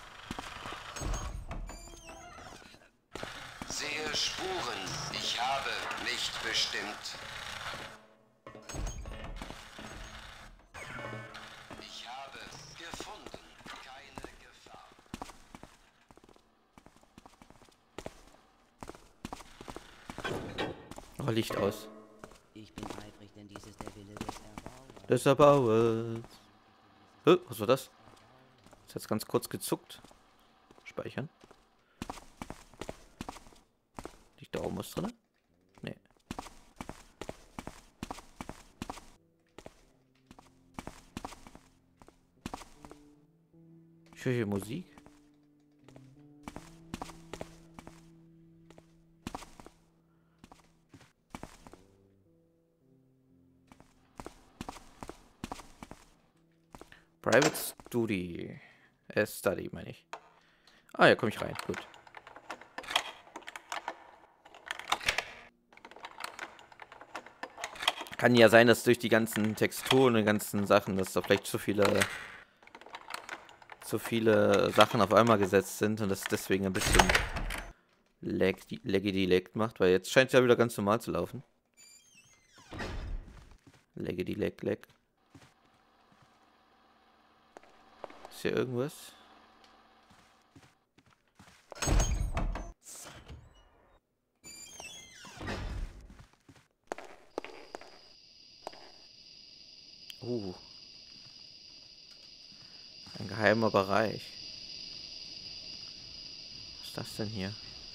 Sehe Spuren. Ich habe nicht bestimmt. Ich habe gefunden. Keine Gefahr. Oh, Licht aus. Ich bin eifrig, denn dies ist der Wille des Erbauers. Des Erbauers. Hä, was war das? Ist jetzt ganz kurz gezuckt. Speichern. Liegt da oben was drin? Nee. Ich höre hier Musik. Private Study. Äh, Study, meine ich. Ah, ja, komme ich rein. Gut. Kann ja sein, dass durch die ganzen Texturen und ganzen Sachen, dass da vielleicht zu viele zu viele Sachen auf einmal gesetzt sind und das deswegen ein bisschen lag, laggy lag macht, weil jetzt scheint es ja wieder ganz normal zu laufen. Laggy lag lag. Ist hier irgendwas? Uh. Ein geheimer Bereich. Was ist das denn hier?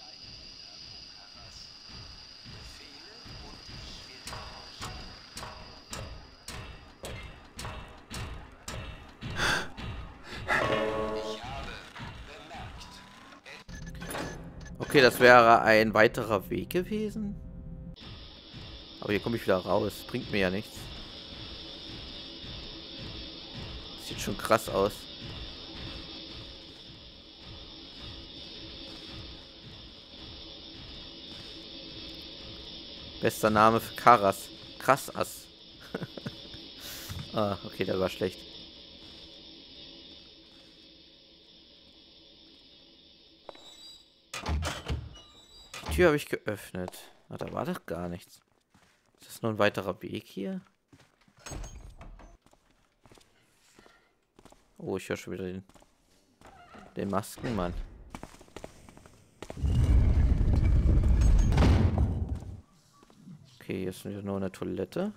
Okay, das wäre ein weiterer Weg gewesen. Aber hier komme ich wieder raus. Bringt mir ja nichts. Sieht schon krass aus. Bester Name für Karas. Krassass. Ah, okay, der war schlecht. Die Tür habe ich geöffnet. Ah, da war doch gar nichts. Ist das nur ein weiterer Weg hier? Oh, ich höre schon wieder den, den Maskenmann. Okay, hier ist wieder nur eine Toilette.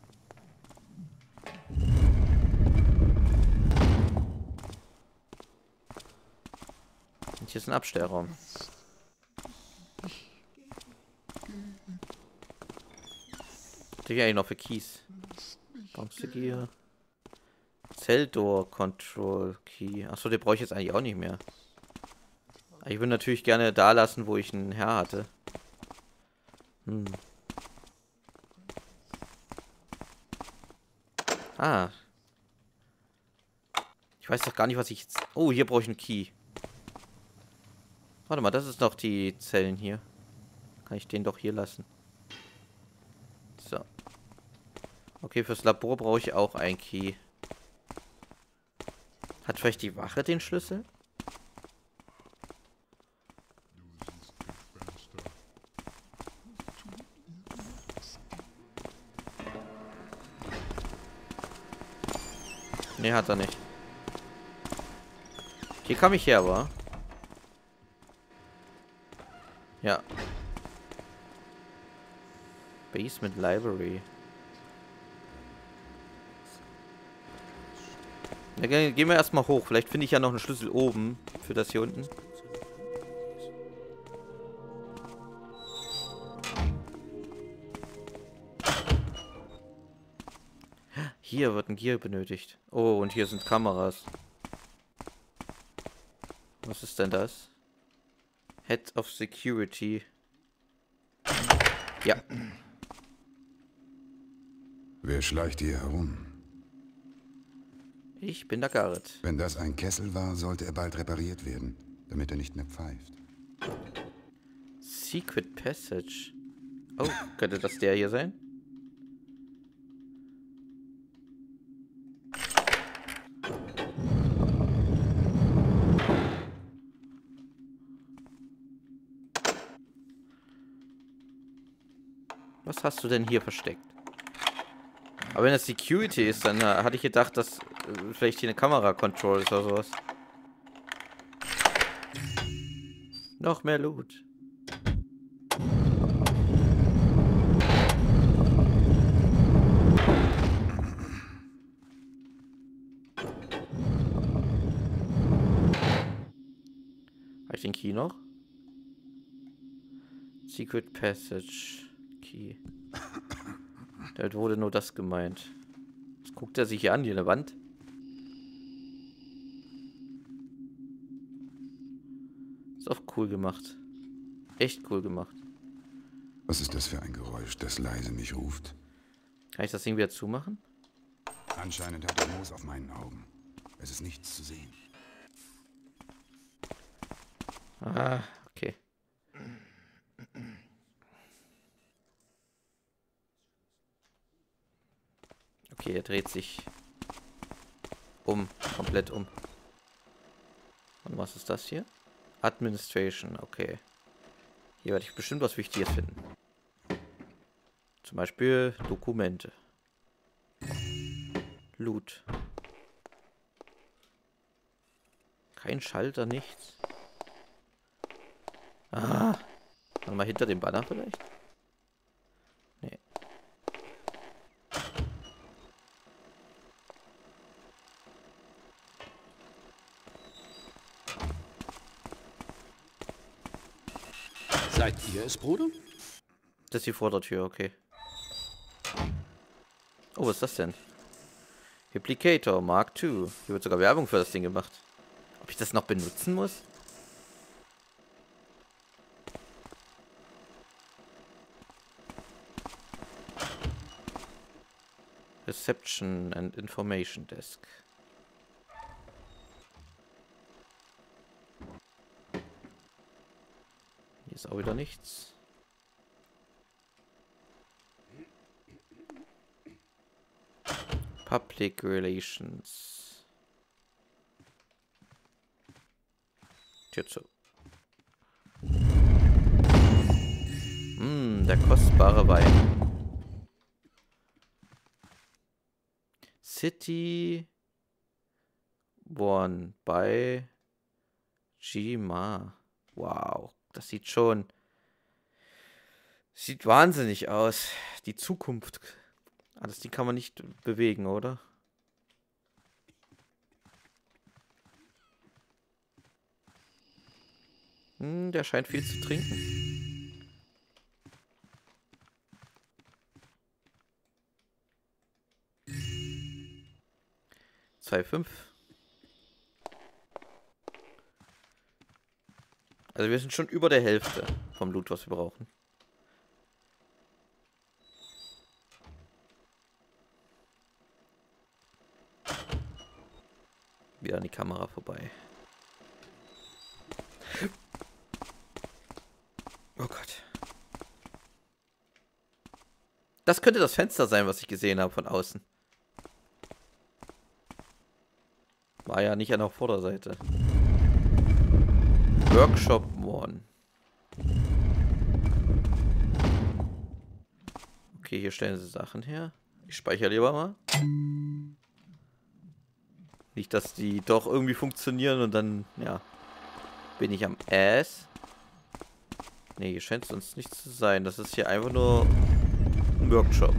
Und hier ist ein Abstellraum. Was habe ich eigentlich noch für Keys? Bronze Gear. Cell-Door Control Key. Achso, den brauche ich jetzt eigentlich auch nicht mehr. Aber ich würde natürlich gerne da lassen, wo ich einen Herr hatte. Hm. Ah. Ich weiß doch gar nicht, was ich jetzt... Oh, hier brauche ich einen Key. Warte mal, das ist noch die Zellen hier. Kann ich den doch hier lassen. So. Okay, fürs Labor brauche ich auch einen Key. Hat vielleicht die Wache den Schlüssel? Nee, hat er nicht. Hier kam ich her, aber. Ja. Basement Library. Ja, gehen wir erstmal hoch. Vielleicht finde ich ja noch einen Schlüssel oben für das hier unten. Hier wird ein Gear benötigt. Oh, und hier sind Kameras. Was ist denn das? Head of Security. Ja. Wer schleicht hier herum? Ich bin der Garrett. Wenn das ein Kessel war, sollte er bald repariert werden, damit er nicht mehr pfeift. Secret Passage. Oh, könnte das der hier sein? Was hast du denn hier versteckt? Aber wenn das Security ist, dann äh, hatte ich gedacht, dass äh, vielleicht hier eine Kamera-Control ist oder sowas. Noch mehr Loot. Habe ich den Key noch? Secret Passage Key. Damit wurde nur das gemeint. Was guckt er sich hier an, hier eine Wand? Ist auch cool gemacht. Echt cool gemacht. Was ist das für ein Geräusch, das leise mich ruft? Kann ich das Ding wieder zumachen? Anscheinend hat er Moos auf meinen Augen. Es ist nichts zu sehen. Ah, okay. Okay, er dreht sich um, komplett um. Und was ist das hier? Administration, okay. Hier werde ich bestimmt was Wichtiges finden. Zum Beispiel Dokumente. Loot. Kein Schalter, nichts. Ah. Warte mal, hinter dem Banner vielleicht? Nee. Seid ihr es, Bruder? Das ist die Vordertür, okay. Oh, was ist das denn? Replicator Mark zwei. Hier wird sogar Werbung für das Ding gemacht. Ob ich das noch benutzen muss? Reception and Information Desk. Hier ist auch wieder nichts. Public Relations. Tür zu. Hm, der kostbare Wein. City One by Jima. Wow, das sieht schon... Sieht wahnsinnig aus. Die Zukunft. Ah, das Ding kann man nicht bewegen, oder? Hm, der scheint viel zu trinken. zwei Komma fünf. Also wir sind schon über der Hälfte vom Loot, was wir brauchen. Wieder an die Kamera vorbei. Oh Gott. Das könnte das Fenster sein, was ich gesehen habe von außen. War ja nicht an der Vorderseite. Workshop One. Okay, hier stellen sie Sachen her. Ich speichere lieber mal. Nicht, dass die doch irgendwie funktionieren und dann, ja, bin ich am Ass. Nee, hier scheint es sonst nichts zu sein. Das ist hier einfach nur zum Workshop.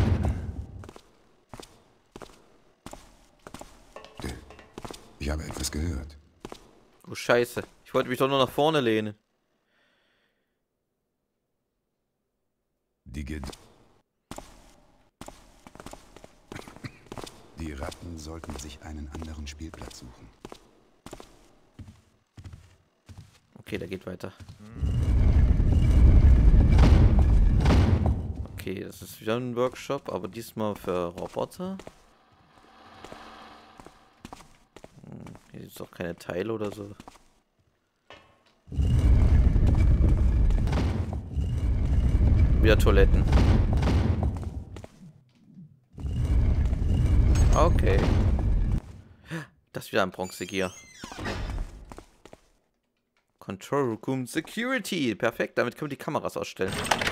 Ich habe etwas gehört. Oh Scheiße. Ich wollte mich doch nur nach vorne lehnen. Die Ged Die Ratten sollten sich einen anderen Spielplatz suchen. Okay, der geht weiter. Okay, das ist wieder ein Workshop, aber diesmal für Roboter. Hm, hier gibt es auch keine Teile oder so. Wieder Toiletten. Okay. Das ist wieder ein Bronze-Gear. Control Room Security. Perfekt, damit können wir die Kameras ausstellen.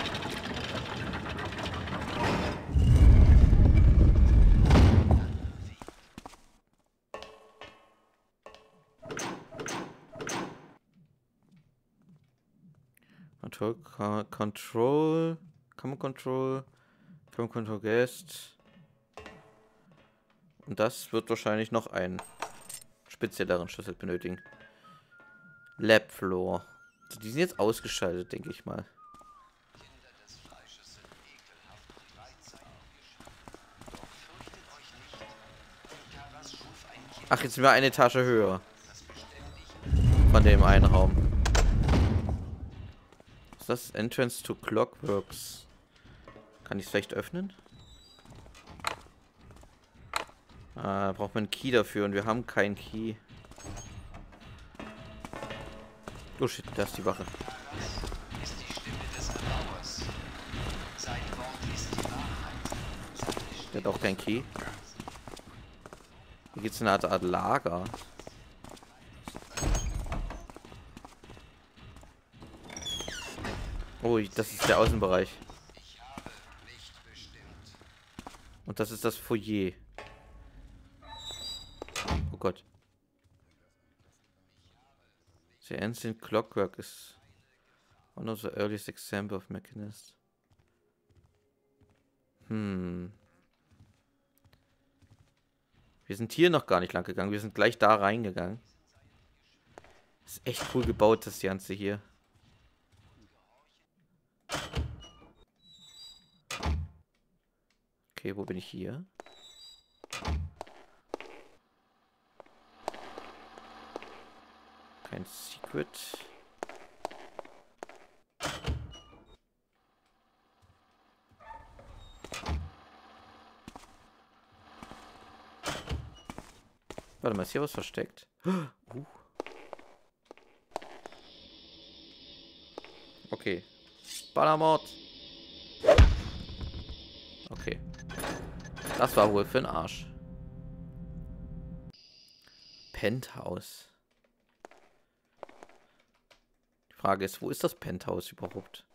Control, Control, Camera Control, Camera Control Guest. Und das wird wahrscheinlich noch einen spezielleren Schlüssel benötigen. Lab Floor. Also die sind jetzt ausgeschaltet, denke ich mal. Kinder des Fleisches sind ekelhaft und reizend. Doch fürchtet euch nicht, denn Karas schuf ein Kind, Ach, jetzt sind wir eine Etage höher. das beständig Von dem einen Raum. Ist das Entrance to Clockworks? Kann ich es vielleicht öffnen? Ah, braucht man einen Key dafür und wir haben keinen Key. Oh shit, da ist die Wache. ist die Stimme des Erbauers. Sein Wort ist die Wahrheit. Seine Stimme Der hat auch keinen Key. Hier geht's in eine Art, Art Lager. Oh, das ist der Außenbereich. Ich habe nicht bestimmt. Und das ist das Foyer. Oh Gott. The ancient clockwork is one of the earliest examples of mechanism. Hm. Wir sind hier noch gar nicht lang gegangen. Wir sind gleich da reingegangen. Das ist echt cool gebaut, das Ganze hier. Okay, wo bin ich hier? Kein Secret. Warte mal, ist hier was versteckt? Uh. Okay. Ballermord. Okay. Das war wohl für den Arsch. Penthouse. Die Frage ist, wo ist das Penthouse überhaupt?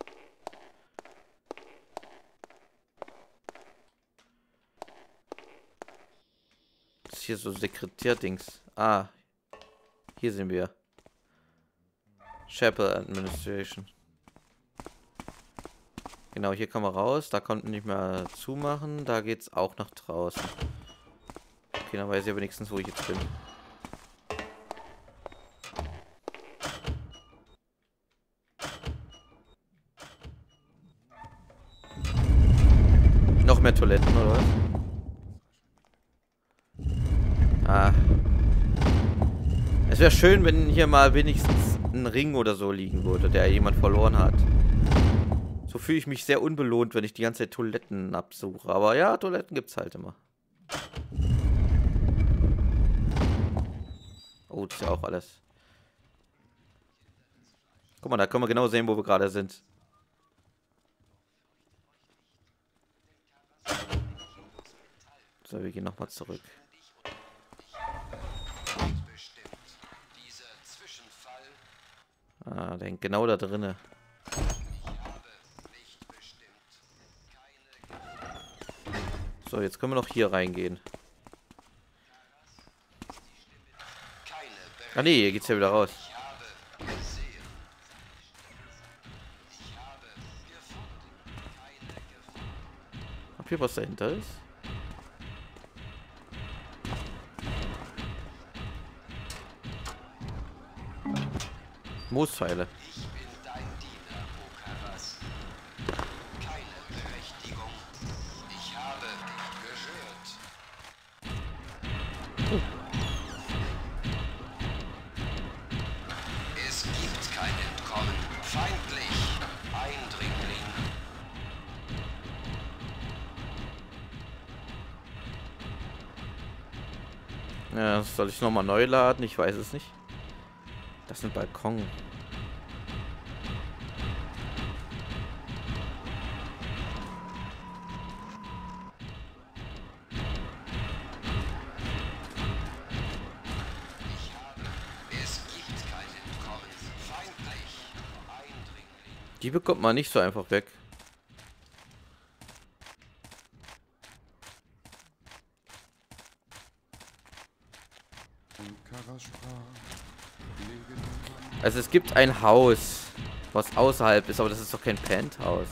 Das ist hier so Sekretärdings. Ah. Hier sind wir. Chapel Administration. Genau, hier kann man raus. Da konnten wir nicht mehr zumachen. Da geht's auch nach draußen. Okay, dann weiß ich ja wenigstens, wo ich jetzt bin. Noch mehr Toiletten, oder was? Ah. Es wäre schön, wenn hier mal wenigstens ein Ring oder so liegen würde, der jemand verloren hat. So fühle ich mich sehr unbelohnt, wenn ich die ganze Zeit Toiletten absuche. Aber ja, Toiletten gibt's halt immer. Oh, das ist ja auch alles. Guck mal, da können wir genau sehen, wo wir gerade sind. So, wir gehen nochmal zurück. Dieser Zwischenfall. Ah, der hängt genau da drinne. So, jetzt können wir noch hier reingehen. Ah nee, hier geht's ja wieder raus. Spiel, was dahinter ist. Moospfeile. Ich bin dein Diener, O Karas. Keine Berechtigung. Ich habe dich geschürt. Es gibt kein Entkommen. Feindlich. Eindringling. Ja, soll ich nochmal neu laden? Ich weiß es nicht. Das ist ein Balkon. Es gibt kein Entkommen. Feindlich. Eindringling. Die bekommt man nicht so einfach weg. Und Karas sprach, lege Also es gibt ein Haus, was außerhalb ist, aber das ist doch kein Penthouse.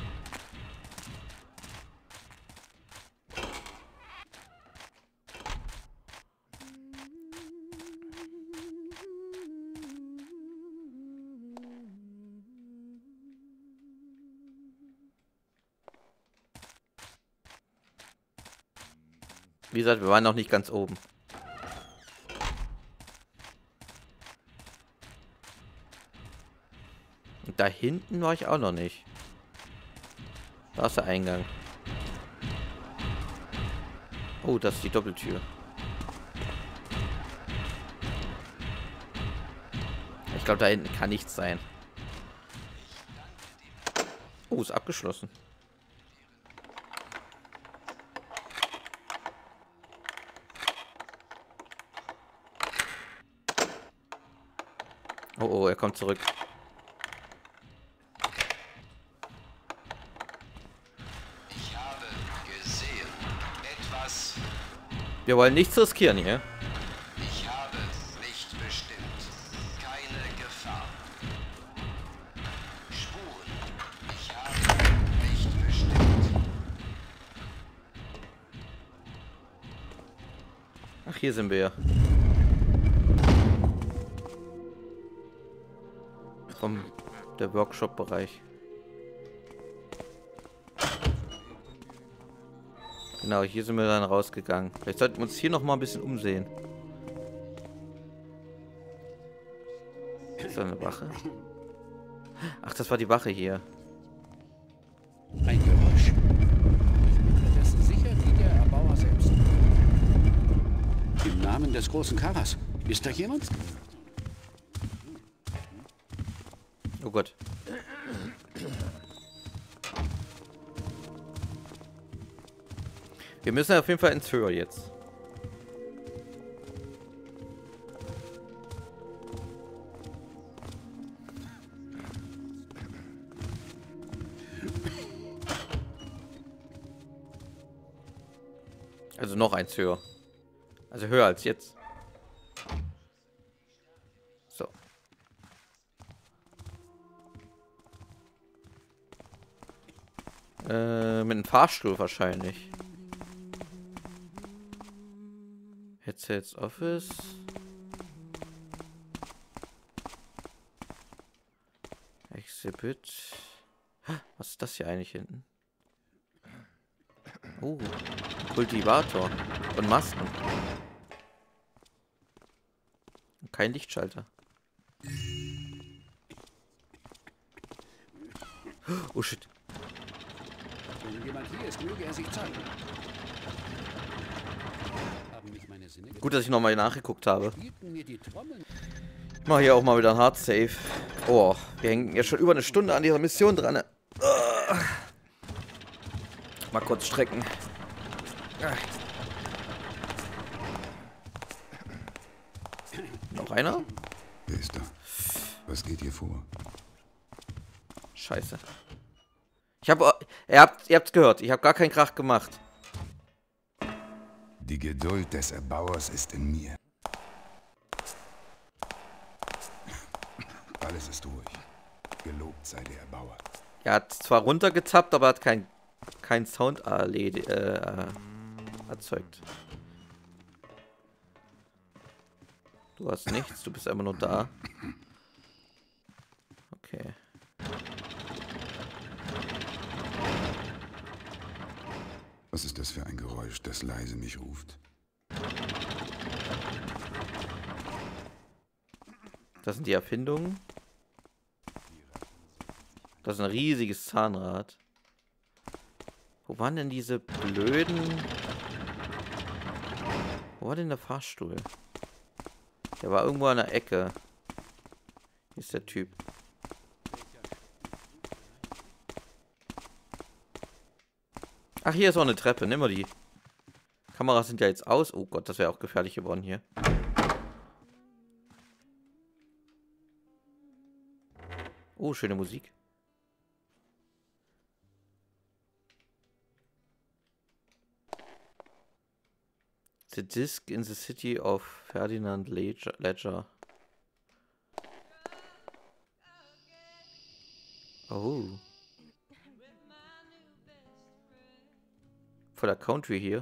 Wie gesagt, wir waren noch nicht ganz oben. Und da hinten war ich auch noch nicht. Da ist der Eingang. Oh, das ist die Doppeltür. Ich glaube, da hinten kann nichts sein. Oh, ist abgeschlossen. Oh, oh, er kommt zurück. Ich habe gesehen. Etwas. Wir wollen nichts riskieren hier. Ich habe nicht bestimmt. Keine Gefahr. Spuren. Ich habe nicht bestimmt. Ach, hier sind wir ja. Vom der Workshop-Bereich. Genau, hier sind wir dann rausgegangen. Vielleicht sollten wir uns hier noch mal ein bisschen umsehen. Ist da eine Wache? Ach, das war die Wache hier. Ein Geräusch. Ich bin mir dessen sicher wie der Erbauer selbst. Im Namen des großen Karas. Ist da jemand? Oh Gott. Wir müssen auf jeden Fall ins Höher jetzt. Also noch eins höher. Also höher als jetzt. So. Äh, mit einem Fahrstuhl wahrscheinlich. Headsets Office. Exhibit. Was ist das hier eigentlich hinten? Oh, Kultivator und Masken. Kein Lichtschalter. Oh shit. Wenn jemand hier ist, möge er sich zeigen. Haben mich meine Sinne Gut, dass ich nochmal nachgeguckt habe. gebieten mir die Trommeln. Ich mache hier auch mal wieder ein Hard Save. Oh, wir hängen ja schon über eine Stunde an dieser Mission dran. Uh. Mal kurz strecken. Noch einer? Wer ist da? Was geht hier vor? Scheiße. Ich habe, ihr habt, ihr habt's gehört. Ich habe gar keinen Krach gemacht. Die Geduld des Erbauers ist in mir. Alles ist ruhig. Gelobt sei der Erbauer. Er hat zwar runtergezappt, aber hat keinen keinen Sound erledi äh, erzeugt. Du hast nichts, du bist einfach nur da. Okay. Was ist das für ein Geräusch, das leise mich ruft? Das sind die Erfindungen. Das ist ein riesiges Zahnrad. Wo waren denn diese blöden... Wo war denn der Fahrstuhl? Der war irgendwo an der Ecke. Hier ist der Typ. Ach, hier ist auch eine Treppe. Nimm mal die. Kameras sind ja jetzt aus. Oh Gott, das wäre auch gefährlich geworden hier. Oh, schöne Musik. The Disc in the City of Ferdinand Ledger. Oh. Voller Country hier.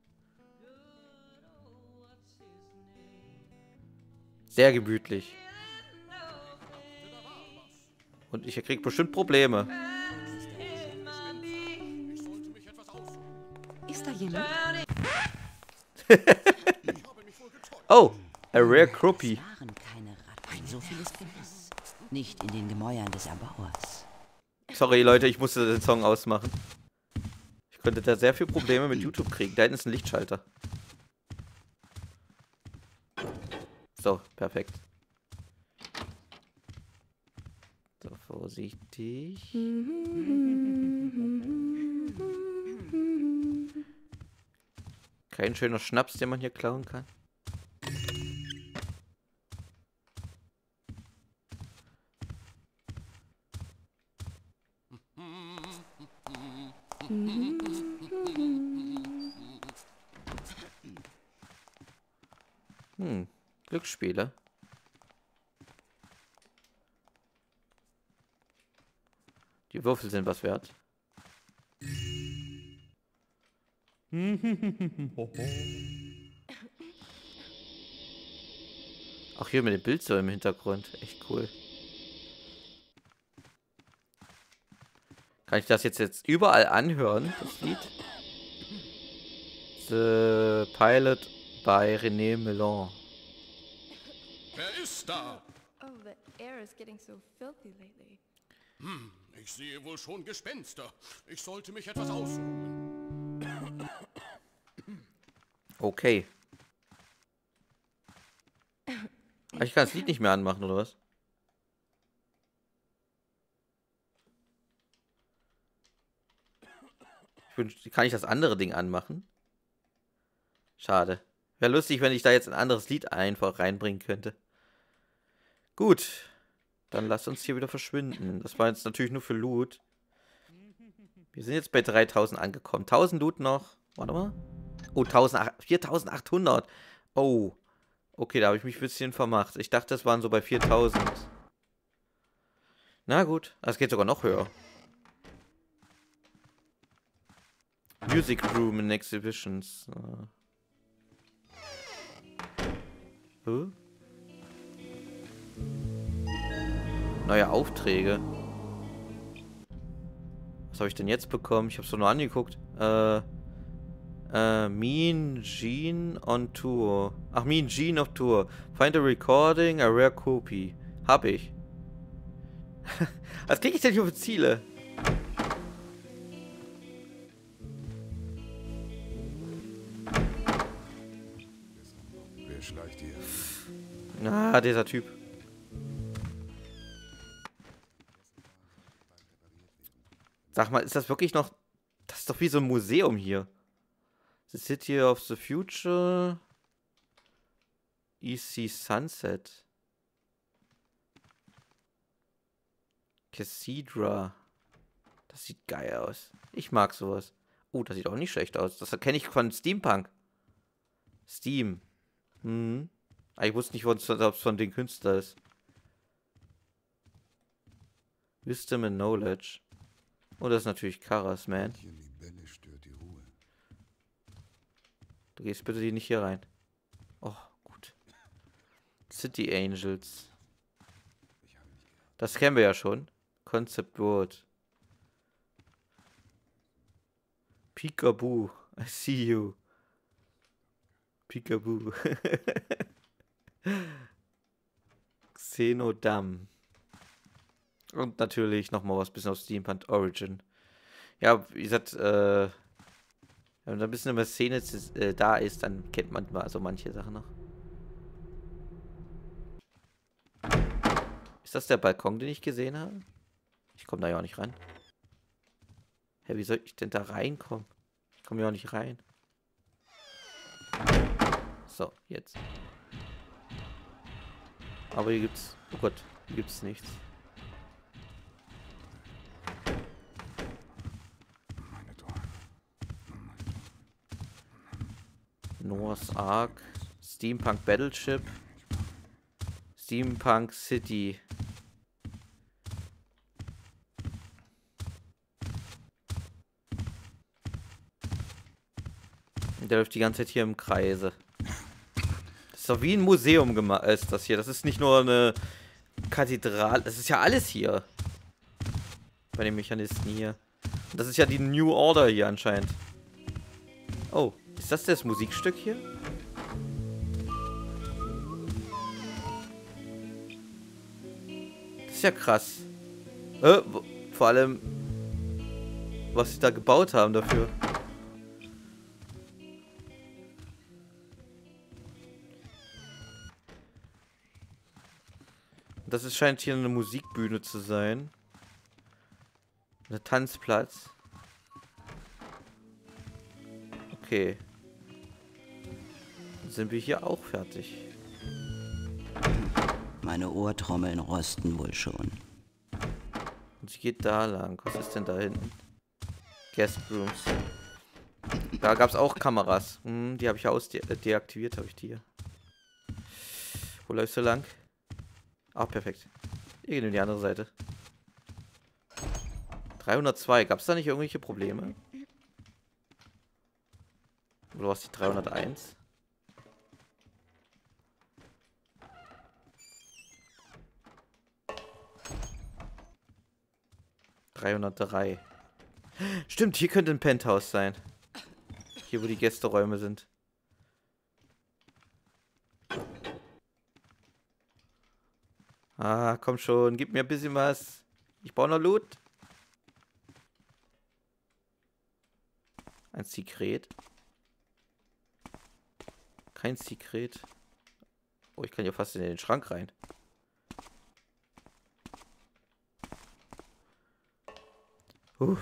Sehr gemütlich. Und ich krieg bestimmt Probleme. Ist da jemand? Oh, a rare Croupie. Es waren keine Ratten, so viel ist gewiss. Nicht in den Gemäuern des Erbauers. Sorry, Leute, ich musste den Song ausmachen. Ich könnte da sehr viele Probleme mit YouTube kriegen. Da hinten ist ein Lichtschalter. So, perfekt. So, vorsichtig. Kein schöner Schnaps, den man hier klauen kann. Hm, Glücksspiele. Die Würfel sind was wert. Auch hier mit dem Bild so im Hintergrund. Echt cool. Kann ich das jetzt, jetzt überall anhören, das Lied? The Pilot by René Mellon. Wer ist da? Oh, the air is getting so filthy lately. Hm, ich sehe wohl schon Gespenster. Ich sollte mich etwas ausruhen. Okay. Aber ich kann das Lied nicht mehr anmachen, oder was? Ich wünsch, kann ich das andere Ding anmachen? Schade. Wäre lustig, wenn ich da jetzt ein anderes Lied einfach reinbringen könnte. Gut. Dann lasst uns hier wieder verschwinden. Das war jetzt natürlich nur für Loot. Wir sind jetzt bei dreitausend angekommen. tausend Loot noch. Warte mal. Oh, viertausendachthundert. Oh. Okay, da habe ich mich ein bisschen vermacht. Ich dachte, das waren so bei viertausend. Na gut. Das geht sogar noch höher. Music Room in Exhibitions. Huh? Neue Aufträge. Was habe ich denn jetzt bekommen? Ich habe es doch nur angeguckt. Äh, äh, Mean Gene on Tour. Ach, Mean Gene auf Tour. Find a recording, a rare copy. Hab ich. Was kriege ich denn hier für Ziele? Wer schleicht hier? Na, dieser Typ. Sag mal, ist das wirklich noch... Das ist doch wie so ein Museum hier. The City of the Future. E C Sunset. Cassidra. Das sieht geil aus. Ich mag sowas. Oh, das sieht auch nicht schlecht aus. Das kenne ich von Steampunk. Steam. Hm. Aber ich wusste nicht, ob es von den Künstlern ist. Wisdom and Knowledge. Und das ist natürlich Karas, man. Hier Libelle stört die Ruhe. Du gehst bitte nicht hier rein. Oh, gut. City Angels. Das kennen wir ja schon. Concept Word. Peekaboo. I see you. Peekaboo. Xenodam. Und natürlich nochmal was bisschen aus Steampunk Origin. Ja, wie gesagt, äh, wenn da ein bisschen mehr Szene äh, da ist, dann kennt man mal so manche Sachen noch. Ist das der Balkon, den ich gesehen habe? Ich komme da ja auch nicht rein. Hä, wie soll ich denn da reinkommen? Ich komme ja auch nicht rein. So, jetzt. Aber hier gibt's... Oh Gott, hier gibt's nichts. Noah's Ark. Steampunk Battleship. Steampunk City. Der läuft die ganze Zeit hier im Kreise. Das ist doch wie ein Museum gemacht, ist das hier. Das ist nicht nur eine Kathedrale. Das ist ja alles hier. Bei den Mechanisten hier. Und das ist ja die New Order hier anscheinend. Oh, ist das das Musikstück hier? Das ist ja krass. Äh, vor allem, was sie da gebaut haben dafür. Das ist, scheint hier eine Musikbühne zu sein. Ein Tanzplatz. Okay. Dann sind wir hier auch fertig. Meine Ohrtrommeln rosten wohl schon. Und sie geht da lang. Was ist denn da hinten? Guest Rooms. Da gab es auch Kameras. Hm, die habe ich ja aus de deaktiviert, habe ich die hier. Wo läufst du lang? Ah, perfekt. Ich gehe in die andere Seite. dreihundertzwei. Gab es da nicht irgendwelche Probleme? Oder was die dreihunderteins? dreihundertdrei. Stimmt, hier könnte ein Penthouse sein. Hier, wo die Gästeräume sind. Ah, komm schon, gib mir ein bisschen was. Ich brauche noch Loot. Ein Sekret. Kein Sekret. Oh, ich kann ja fast in den Schrank rein. Uh.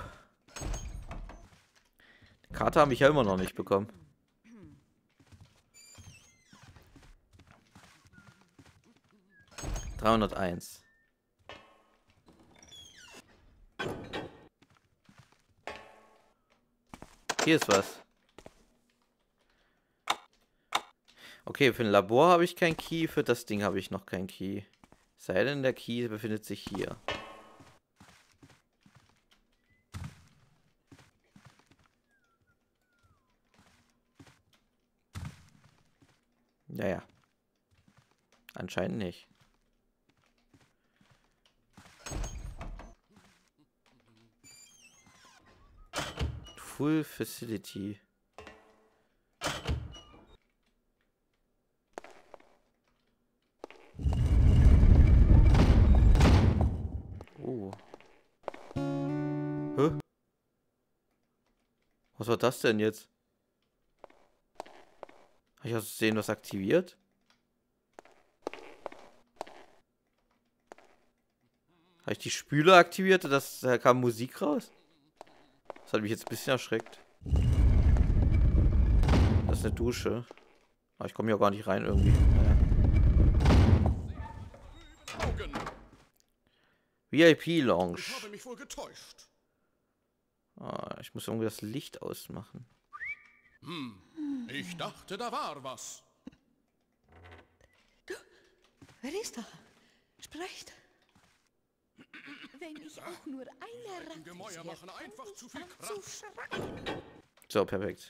Die Karte habe ich ja immer noch nicht bekommen. dreihunderteins. Hier ist was. Okay, für ein Labor habe ich kein Key, für das Ding habe ich noch kein Key. Sei denn, der Key befindet sich hier. Naja. Anscheinend nicht. Full Facility. Oh. Hä? Was war das denn jetzt? Habe ich aus Versehen was aktiviert? Habe ich die Spüle aktiviert und das, da kam Musik raus? Das hat mich jetzt ein bisschen erschreckt. Das ist eine Dusche. Aber ich komme hier auch gar nicht rein irgendwie. Naja. V I P-Lounge. Ich habe mich wohl getäuscht. Ah, ich muss irgendwie das Licht ausmachen. Hm, ich dachte, da war was. Du, wer ist da? Sprecht. Wenn ich auch nur eine Ratte Gemäuer sehe, machen einfach zu viel zu Kraft. schreien. So, perfekt.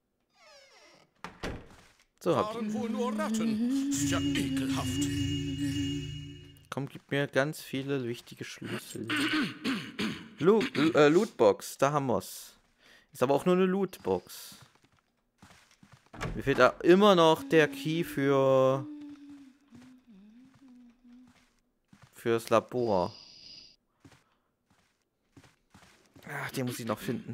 So, habt ihr. Waren wohl nur Ratten. Ist ja ekelhaft. Komm, gib mir ganz viele wichtige Schlüssel. Lo äh, Lootbox, da haben wir's. Ist aber auch nur eine Lootbox. Mir fehlt da immer noch der Key für... fürs Labor. Ach, den muss ich noch finden.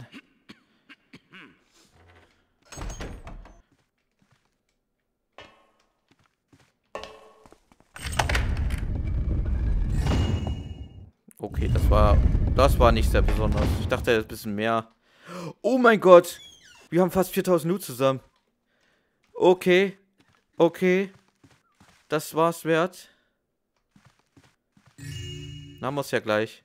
Okay, das war... Das war nicht sehr besonders. Ich dachte, er ist ein bisschen mehr. Oh mein Gott! Wir haben fast viertausend Loot zusammen. Okay. Okay. Das war's wert. Dann haben wir es ja gleich.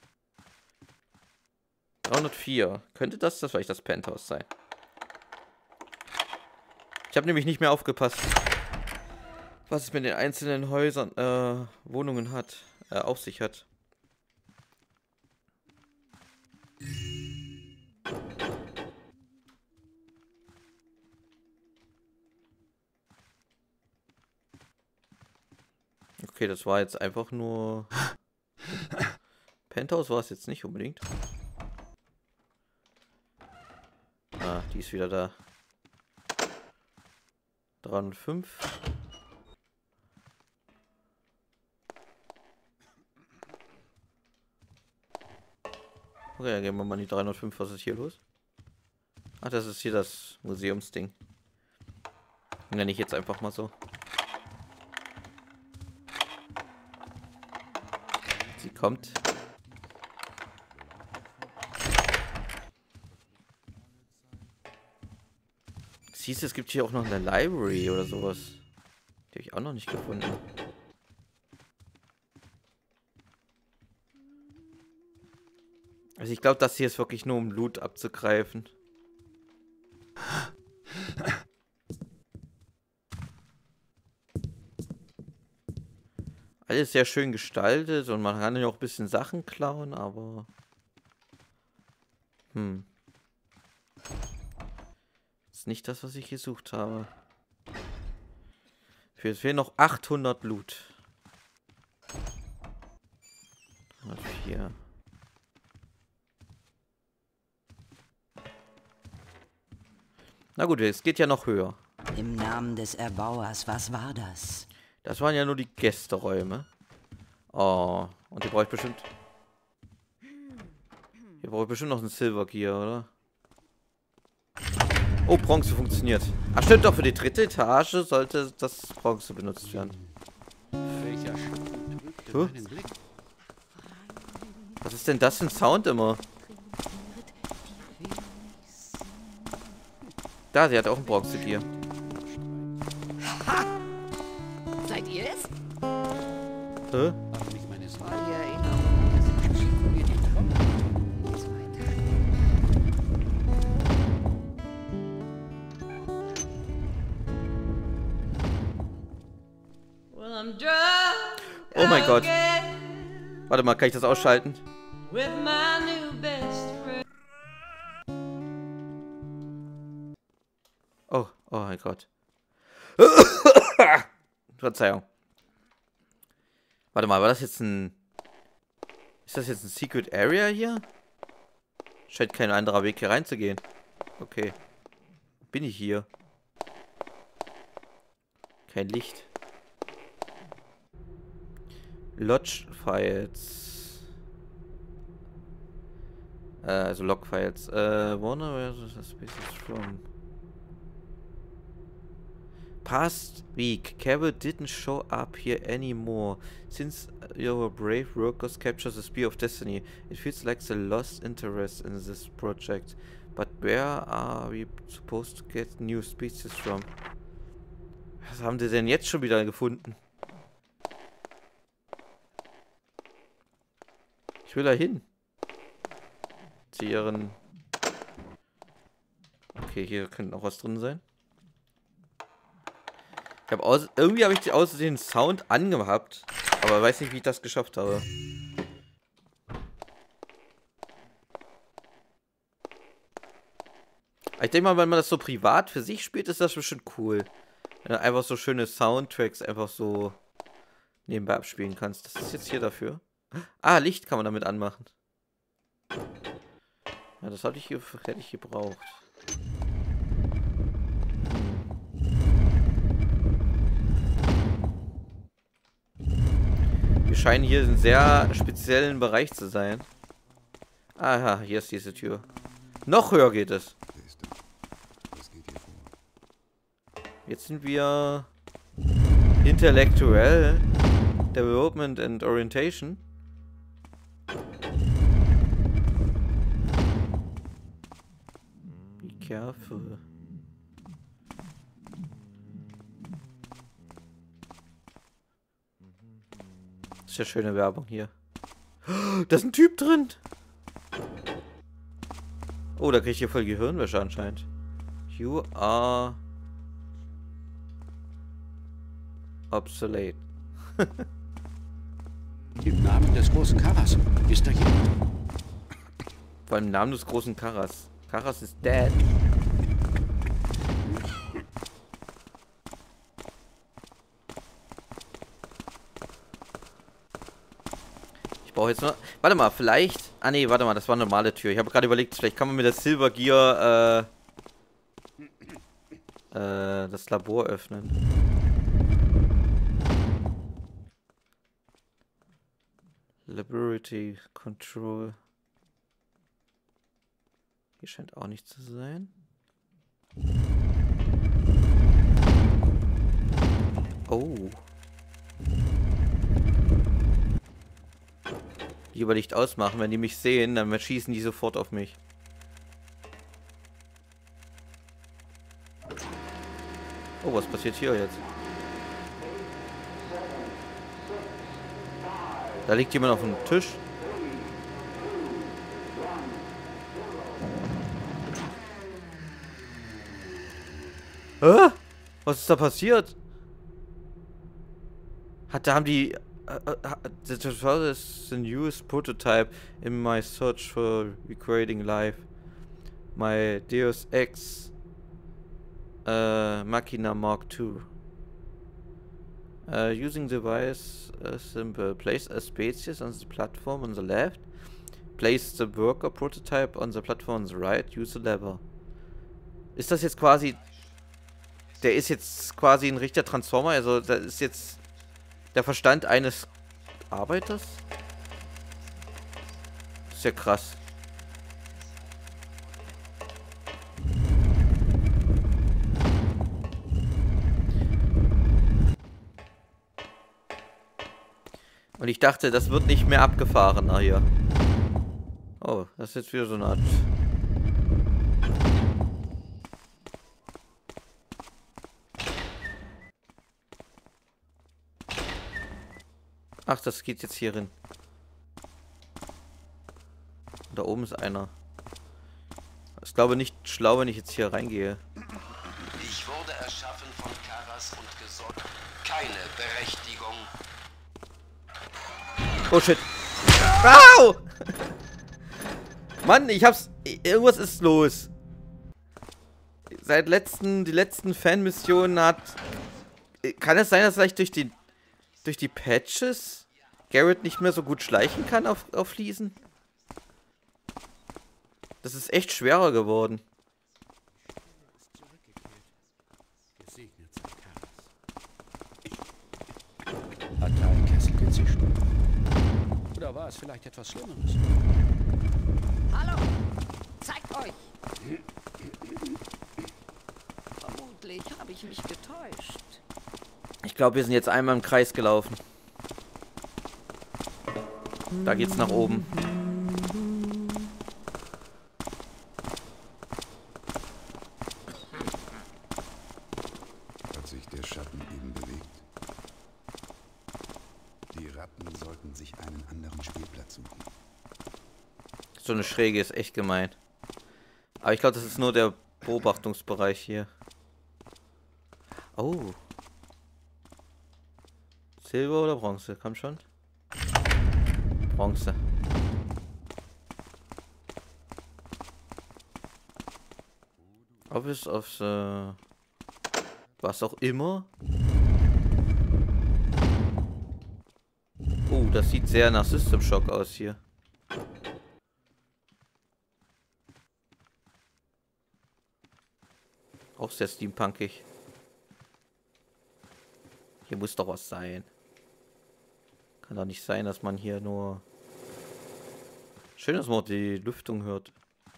dreihundertvier. Könnte das das vielleicht das Penthouse sein? Ich habe nämlich nicht mehr aufgepasst, was es mit den einzelnen Häusern, äh, Wohnungen hat, äh, auf sich hat. Okay, das war jetzt einfach nur... Penthouse war es jetzt nicht unbedingt. Ah, die ist wieder da. dreihundertfünf. Okay, dann gehen wir mal in die dreihundertfünf. Was ist hier los? Ach, das ist hier das Museumsding. Nenne ich jetzt einfach mal so. Sie kommt. Siehst du, es gibt hier auch noch eine Library oder sowas. Die habe ich auch noch nicht gefunden. Also ich glaube, das hier ist wirklich nur um Loot abzugreifen. Alles sehr schön gestaltet und man kann ja auch ein bisschen Sachen klauen, aber... Hm. Das ist nicht das, was ich gesucht habe. Es fehlen noch achthundert Loot. dreihundertvier. Na gut, es geht ja noch höher. Im Namen des Erbauers, was war das? Das waren ja nur die Gästeräume. Oh, und hier brauche ich bestimmt... Hier brauche ich bestimmt noch einen Silver Gear, oder? Oh, Bronze funktioniert. Ach stimmt, doch für die dritte Etage sollte das Bronze benutzt werden. Welcher Schatten trübte Huh? meinen Blick? Was ist denn das für ein Sound immer? Da, sie hat auch ein Bronze Gear. Seid ihr es? Hä? Aber nicht meine Sorge. Eure Erinnerung, dass ich schicken mir die Trommel. Zweite. Well, I'm drunk Oh mein Gott. again Warte mal, kann ich das ausschalten? with my new best friend. Oh, oh mein Gott. Verzeihung. Warte mal, war das jetzt ein... Ist das jetzt ein Secret Area hier? Scheint kein anderer Weg hier reinzugehen. Okay. Bin ich hier? Kein Licht. Lodge Files. Äh, also Log Files. Äh, wonder where the space is from. Past week, Carol didn't show up here anymore. Since your brave workers captured the Spear of Destiny, it feels like the lost interest in this project. But where are we supposed to get new species from? Was haben die denn jetzt schon wieder gefunden? Ich will da hin. Zu ihren... Okay, hier könnte noch was drin sein. Ich habe aus... Irgendwie habe ich die außerdem Sound angehabt. Aber weiß nicht, wie ich das geschafft habe. Ich denke mal, wenn man das so privat für sich spielt, ist das bestimmt cool. Wenn du einfach so schöne Soundtracks einfach so nebenbei abspielen kannst. Das ist jetzt hier dafür. Ah, Licht kann man damit anmachen. Ja, das hatte ich hier, hätte ich gebraucht. Wir scheinen hier in einem sehr speziellen Bereich zu sein. Aha, hier ist diese Tür. Noch höher geht es. Jetzt sind wir intellektuell. Development and Orientation. Be careful. Das ist ja schöne Werbung hier. Da ist ein Typ drin. Oh, da krieg ich hier voll Gehirnwäsche anscheinend. You are obsolete. Im Namen des großen Karas. Ist da jemand? Vor allem im Namen des großen Karas. Karas ist dead. Ich brauche jetzt nur... Warte mal, vielleicht... Ah nee, warte mal, das war eine normale Tür. Ich habe gerade überlegt, vielleicht kann man mit der Silver Gear äh, äh, das Labor öffnen. Laboratory Control. Hier scheint auch nicht zu sein. Oh. Lieber Licht ausmachen, wenn die mich sehen, dann schießen die sofort auf mich. Oh, was passiert hier jetzt? Da liegt jemand auf dem Tisch. Hä? Was ist da passiert? Hat da haben die uh, uh, this is the newest prototype in my search for recreating life. My Deus Ex uh, Machina Mark two. Uh, using device uh, simple. Place a species on the platform on the left. Place the worker prototype on the platform on the right. Use the lever. Ist das jetzt quasi... Der ist jetzt quasi ein richtiger Transformer? Also das ist jetzt der Verstand eines Arbeiters? Das ist ja krass. Und ich dachte, das wird nicht mehr abgefahren hier. Oh, das ist jetzt wieder so eine Art... Ach, das geht jetzt hier rein. Da oben ist einer. Ich glaube nicht schlau, wenn ich jetzt hier reingehe. Ich wurde erschaffen von Karas und gesorgt. Keine Berechtigung. Oh shit. Au! Mann, ich hab's... Irgendwas ist los. Seit letzten... Die letzten Fanmissionen hat... Kann es sein, dass vielleicht durch die... Durch die Patches Garrett nicht mehr so gut schleichen kann auf, auf Fliesen? Das ist echt schwerer geworden. Hat da ein Kessel gezischt? Oder war es vielleicht etwas Schlimmeres? Hallo! Zeigt euch! Vermutlich habe ich mich getäuscht. Ich glaube, wir sind jetzt einmal im Kreis gelaufen. Da geht's nach oben. Hat sich der Schatten eben bewegt? Die Ratten sollten sich einen anderen Spielplatz suchen. So eine Schräge ist echt gemein. Aber ich glaube, das ist nur der Beobachtungsbereich hier. Oh. Silber oder Bronze? Komm schon. Bronze. Office of the... was auch immer. Oh, das sieht sehr nach System Shock aus hier. Auch sehr steampunkig. Hier muss doch was sein. Kann doch nicht sein, dass man hier nur... Schön, dass man auch die Lüftung hört.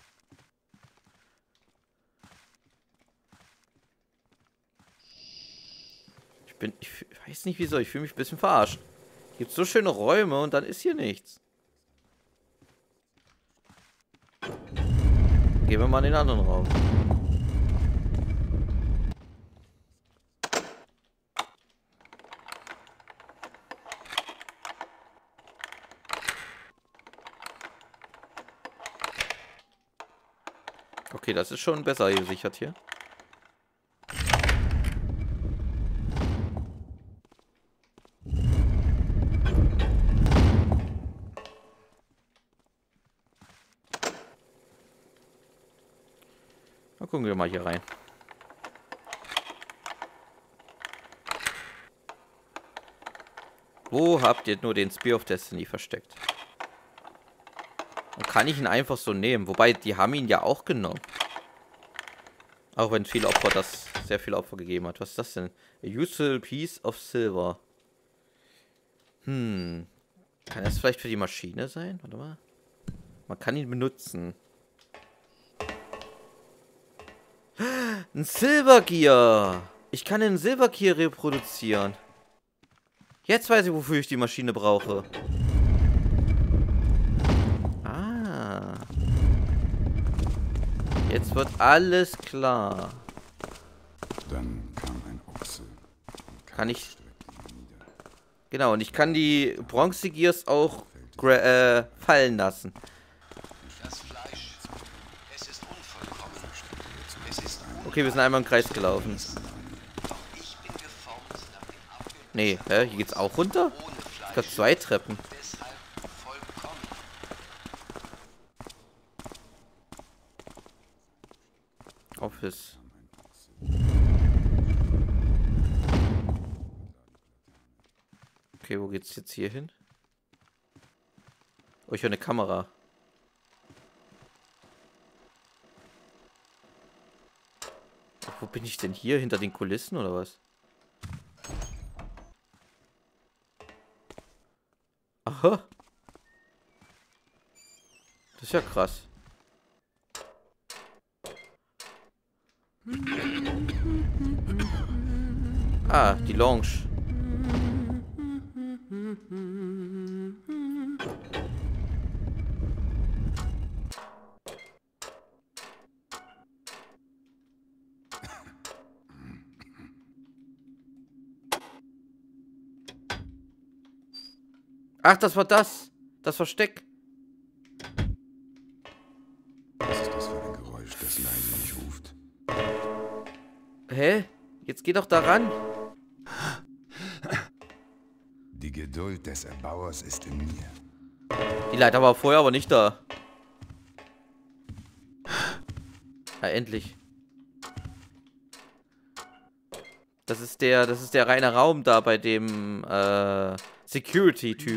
Ich bin... Ich weiß nicht wieso, ich fühle mich ein bisschen verarscht. Hier gibt so schöne Räume und dann ist hier nichts. Gehen wir mal in den anderen Raum. Okay, das ist schon besser gesichert hier. Dann gucken wir mal hier rein. Wo habt ihr nur den Spear of Destiny versteckt? Und kann ich ihn einfach so nehmen? Wobei, die haben ihn ja auch genommen. Auch wenn viele Opfer das, sehr viele Opfer gegeben hat. Was ist das denn? A useful piece of silver. Hm. Kann das vielleicht für die Maschine sein? Warte mal. Man kann ihn benutzen. Ein Silver Gear. Ich kann einen Silver Gear reproduzieren. Jetzt weiß ich, wofür ich die Maschine brauche. Ah. Jetzt wird alles klar. Dann kam ein Ochse. Kann ich... Genau, und ich kann die Bronze Gears auch äh, fallen lassen. Das Fleisch, es ist unvollkommen. Es ist Okay, wir sind einmal im Kreis gelaufen. doch ich bin geformt nach dem Abbild Nee, hä? Hier geht's auch runter? ohne Fleisch. Es gab zwei Treppen. Deshalb vollkommen. Office. Okay, wo geht's jetzt hier hin? Oh, ich höre eine Kamera. Wo bin ich denn hier? Hinter den Kulissen oder was? Aha. Das ist ja krass. Ah, die Lounge. Ach, das war das. Das Versteck. Was ist das für ein Geräusch, das leise mich ruft? Hä? Jetzt geh doch da ran. Die Geduld des Erbauers ist in mir. Die Leiter war vorher aber nicht da. Ja, endlich. Das ist der, das ist der reine Raum da bei dem äh, Security-Typ.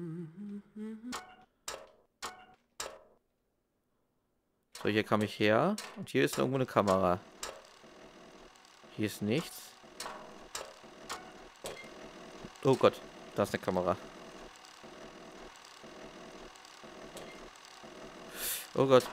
So, hier kam ich her. Und hier ist irgendwo eine Kamera. Hier ist nichts. Oh Gott, da ist eine Kamera. Oh Gott.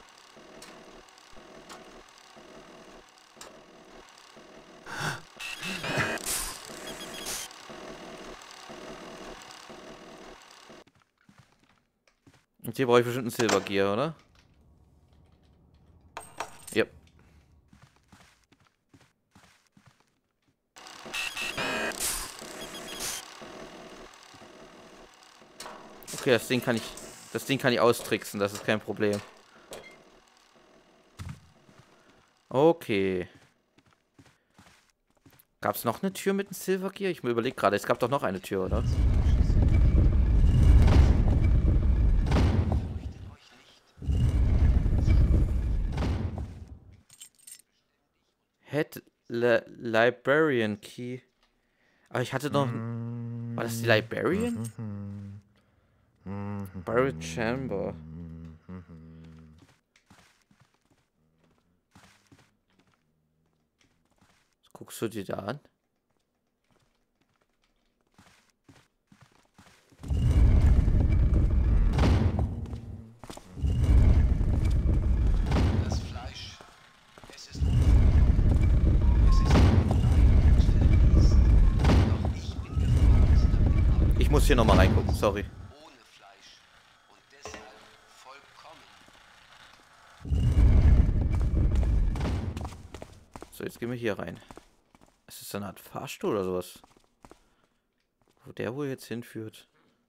Und hier brauche ich bestimmt ein Silver Gear, oder? Ja. Okay, das Ding kann ich... Das Ding kann ich austricksen, das ist kein Problem. Okay. Gab es noch eine Tür mit einem Silver Gear? Ich mir überlege gerade, es gab doch noch eine Tür, oder? Librarian Key. Aber ich hatte noch... War das die Librarian? Buried Chamber. Was guckst du dir da an? Das Fleisch, es ist es ist rein und verließ. Doch ich bin gefragt, damit Ich muss hier nochmal reingucken, sorry. ohne Fleisch und deshalb vollkommen. So, jetzt gehen wir hier rein. Ist das eine Art Fahrstuhl oder sowas? Wo der wohl jetzt hinführt?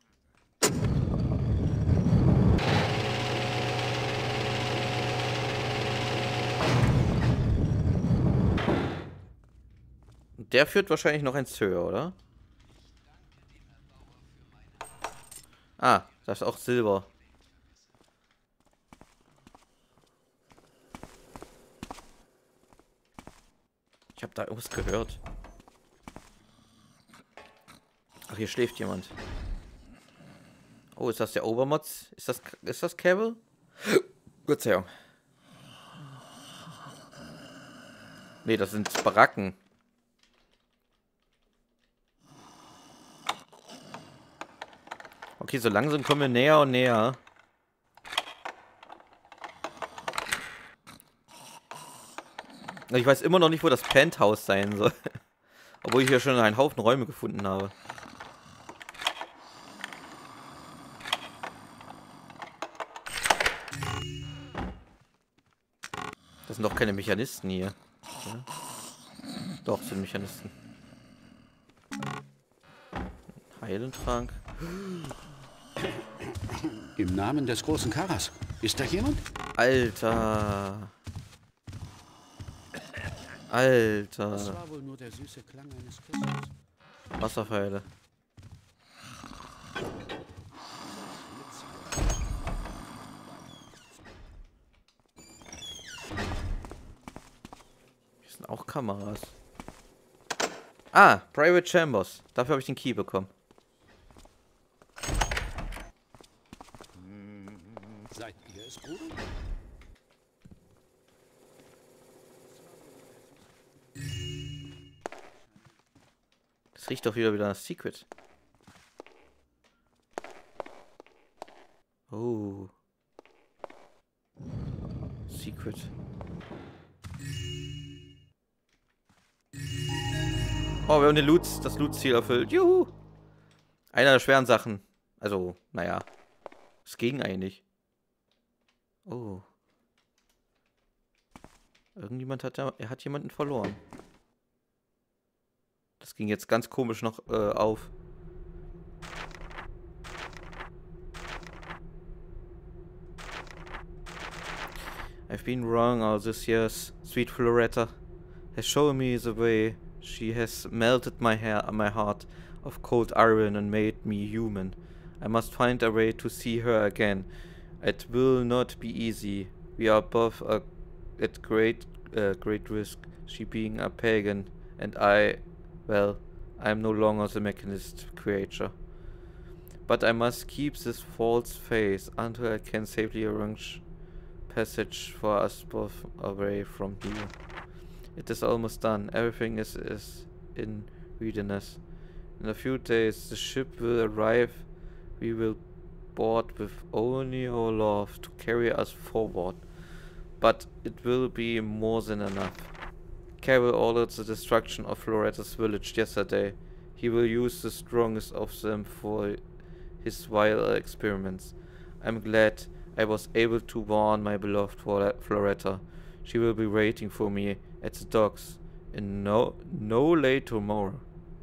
Der führt wahrscheinlich noch eins höher, oder? Ah, das ist auch Silber. Ich habe da irgendwas gehört. Ach, hier schläft jemand. Oh, ist das der Obermotz? Ist das, ist das Cable? Gott sei Dank. Nee, das sind Baracken. Okay, so langsam kommen wir näher und näher. Ich weiß immer noch nicht, wo das Penthouse sein soll. Obwohl ich hier schon einen Haufen Räume gefunden habe. Das sind doch keine Mechanisten hier. Oder? Doch, sind Mechanisten. Heilentrank. Im Namen des großen Karas. Ist da jemand? Alter. Alter. Das war wohl nur der süße Klang eines Kisses. Wasserpfeile. Hier sind auch Kameras. Ah, Private Chambers. Dafür habe ich den Key bekommen. Seid ihr es, Bruder? Das riecht doch wieder wieder nach Secret. Oh. Secret. Oh, wir haben den Loot, das Loot-Ziel erfüllt. Juhu! Einer der schweren Sachen. Also, naja. Es ging eigentlich. Oh. Irgendjemand hat da... Er hat jemanden verloren. Das ging jetzt ganz komisch noch äh, auf. I've been wrong all these years. Sweet Floretta has shown me the way. She has melted my hair, my heart of cold iron and made me human. I must find a way to see her again. It will not be easy. We are both uh, at great, uh, great risk. She being a pagan, and I, well, I am no longer the mechanist creature. But I must keep this false faith until I can safely arrange passage for us both away from here. It is almost done. Everything is, is in readiness. In a few days the ship will arrive. We will board with only our love to carry us forward. But it will be more than enough. Carol ordered the destruction of Floretta's village yesterday. He will use the strongest of them for his vile experiments. I'm glad I was able to warn my beloved Floretta. She will be waiting for me at the docks in no no late tomorrow.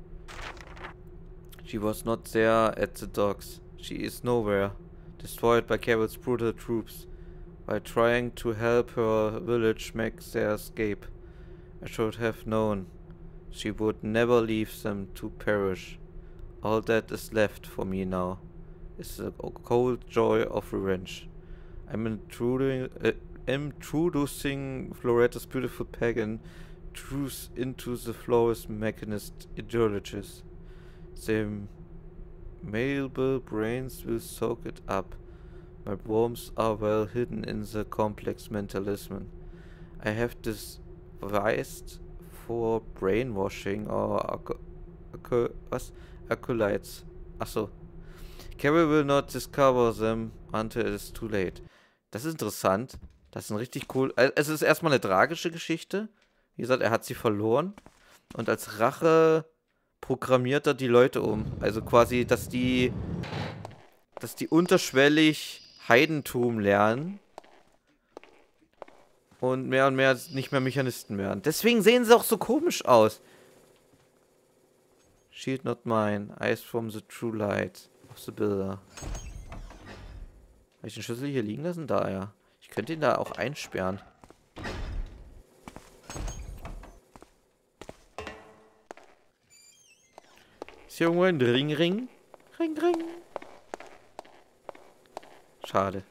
She was not there at the docks. She is nowhere, destroyed by Carol's brutal troops, while trying to help her village make their escape. I should have known. She would never leave them to perish. All that is left for me now is the cold joy of revenge. I'm intruding, uh, introducing Floretta's beautiful pagan truth into the flawless mechanist ideologies. The malleable brains will soak it up. My worms are well hidden in the complex mentalism. I have devised for brainwashing or was acolytes. Achso. Carol will not discover them until it is too late. Das ist interessant. Das ist ein richtig cool. Es ist erstmal eine tragische Geschichte. Wie gesagt, er hat sie verloren. Und als Rache programmiert er die Leute um. Also quasi, dass die, dass die unterschwellig Heidentum lernen. Und mehr und mehr nicht mehr Mechanisten werden. Deswegen sehen sie auch so komisch aus. Shield not mine. Eyes from the true light of the builder. Habe ich den Schlüssel hier liegen lassen? Da, ja. Ich könnte ihn da auch einsperren. Ist hier irgendwo ein Ring, Ring? Ring, Ring. Schade.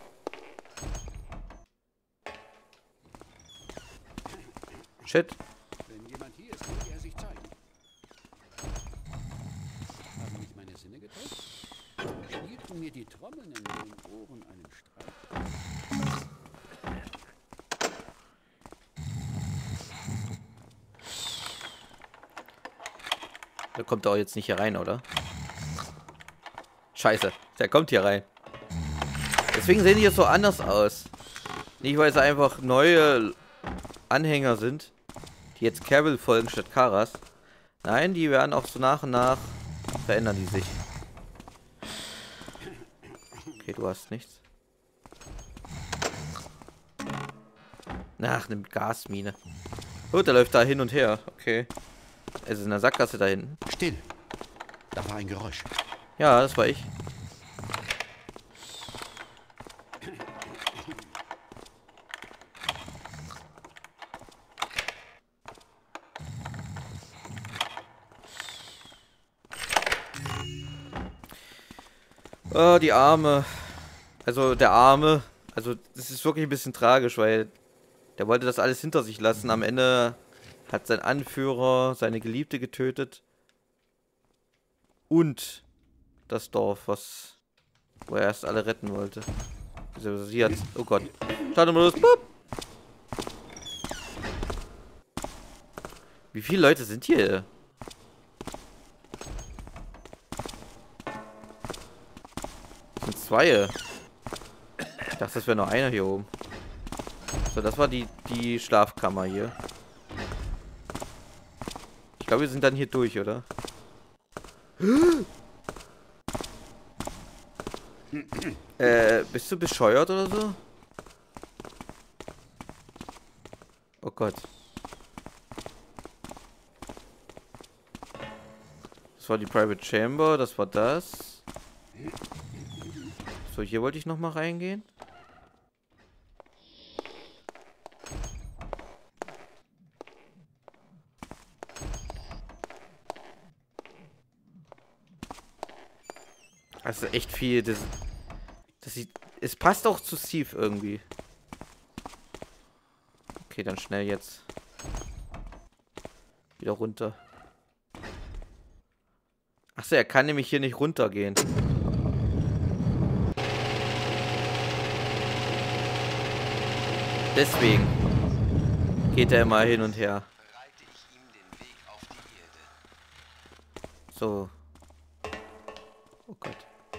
Shit. Wenn jemand hier ist, möge er sich zeigen. Haben mich meine Sinne getäuscht? Spielten mir die Trommeln in den Ohren einen Streich? Der kommt doch jetzt nicht hier rein, oder? Scheiße, der kommt hier rein. Deswegen sehen die jetzt so anders aus. Nicht, weil sie einfach neue Anhänger sind, die jetzt Carol folgen statt Karas. Nein, die werden auch so nach und nach verändern die sich. Okay, du hast nichts. Ach, eine Gasmine. Gut, der läuft da hin und her. Okay. Es ist in der Sackgasse da hinten. Still. Da war ein Geräusch. Ja, das war ich. Oh, die Arme. Also der Arme. Also das ist wirklich ein bisschen tragisch, weil der wollte das alles hinter sich lassen. Am Ende hat sein Anführer seine Geliebte getötet. Und das Dorf, was wo er erst alle retten wollte. Also sie hat... Oh Gott. Startmodus. Boop. Wie viele Leute sind hier? Das sind zwei. Ich dachte, das wäre noch einer hier oben. So, das war die, die Schlafkammer hier. Ich glaube, wir sind dann hier durch, oder? äh, bist du bescheuert oder so? Oh Gott. Das war die Private Chamber, das war das. So, hier wollte ich noch mal reingehen. Also echt viel. Das, das sieht, es passt auch zu Steve irgendwie. Okay, dann schnell jetzt. Wieder runter. Achso, er kann nämlich hier nicht runtergehen. Deswegen geht er immer hin und her. So. Oh Gott.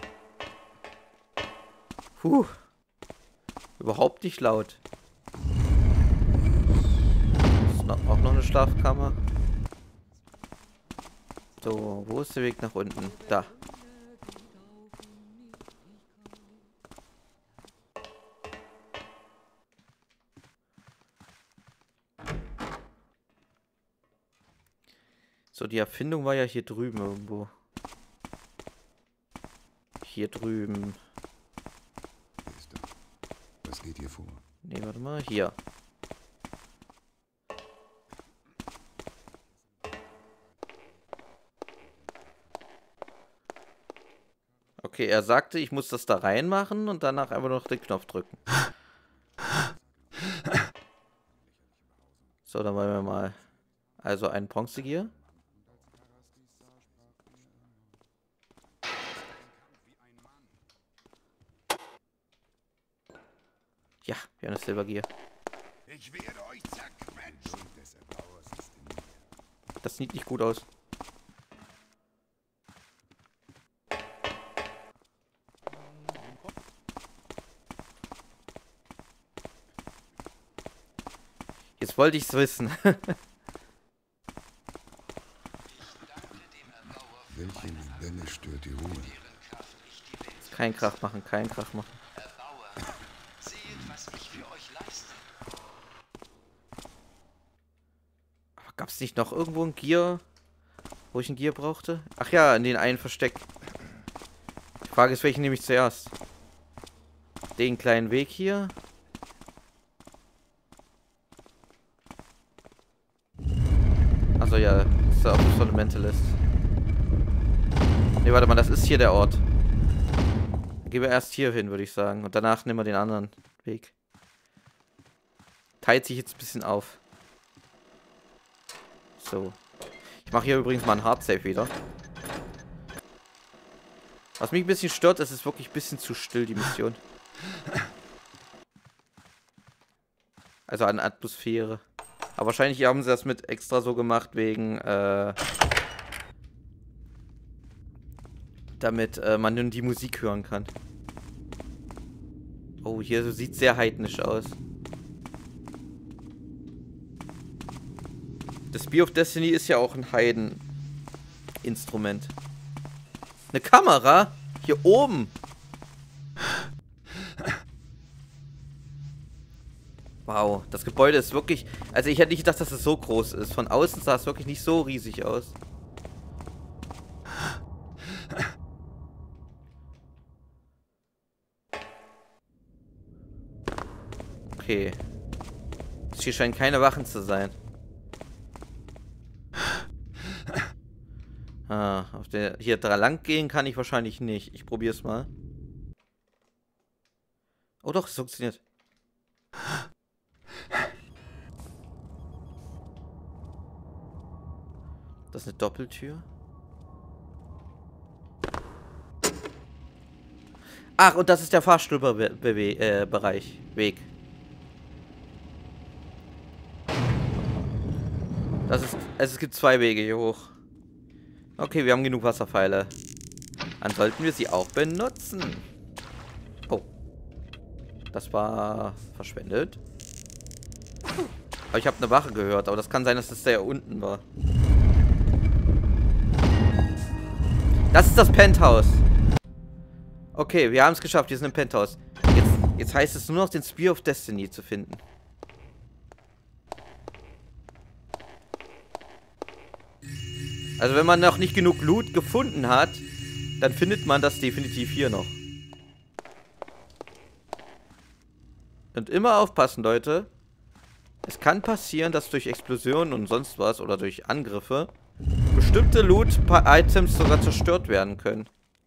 Puh. Überhaupt nicht laut. Ist noch, auch noch eine Schlafkammer. So, wo ist der Weg nach unten? Da. So, die Erfindung war ja hier drüben irgendwo. Hier drüben. Was geht hier vor? Nee, warte mal. Hier. Okay, er sagte, ich muss das da reinmachen und danach einfach noch den Knopf drücken. So, So, dann wollen wir mal. Also ein Bronzegier. Ja, wir haben das Silbergier. Ich werde euch zerquetschen. Das sieht nicht gut aus. Jetzt wollte ich es wissen. Welche Libelle stört die Ruhe? Kein Krach machen, kein Krach machen. Aber gab es nicht noch irgendwo ein Gier, wo ich ein Gier brauchte? Ach ja, in den einen Versteck. Die Frage ist, welchen nehme ich zuerst? Den kleinen Weg hier. Also ja, das ist auch so eine Mentalist. Ne, warte mal, das ist hier der Ort. Dann gehen wir erst hier hin, würde ich sagen. Und danach nehmen wir den anderen Weg. Teilt sich jetzt ein bisschen auf. So. Ich mache hier übrigens mal ein Hard Save wieder. Was mich ein bisschen stört, ist es wirklich ein bisschen zu still, die Mission. Also an Atmosphäre. Aber wahrscheinlich haben sie das mit extra so gemacht, wegen, äh, damit äh, man nun die Musik hören kann. Oh, hier sieht sehr heidnisch aus. Das Spear of Destiny ist ja auch ein Heiden-Instrument. Eine Kamera? Hier oben. Wow, das Gebäude ist wirklich... Also ich hätte nicht gedacht, dass es so groß ist. Von außen sah es wirklich nicht so riesig aus. Okay. Hier scheinen keine Wachen zu sein. Ah, auf der hier dran lang gehen kann ich wahrscheinlich nicht. Ich probiere es mal. Oh doch, es funktioniert. Das ist eine Doppeltür. Ach, und das ist der Fahrstuhlbereich, äh, Bereich, Weg. Das ist, also es gibt zwei Wege hier hoch. Okay, wir haben genug Wasserpfeile. Dann sollten wir sie auch benutzen. Oh. Das war verschwendet. Aber ich habe eine Wache gehört, aber das kann sein, dass das der unten war. Das ist das Penthouse. Okay, wir haben es geschafft. Wir sind im Penthouse. Jetzt, jetzt heißt es nur noch, den Spear of Destiny zu finden. Also wenn man noch nicht genug Loot gefunden hat, dann findet man das definitiv hier noch. Und immer aufpassen, Leute. Es kann passieren, dass durch Explosionen und sonst was oder durch Angriffe bestimmte Loot-Items sogar zerstört werden können.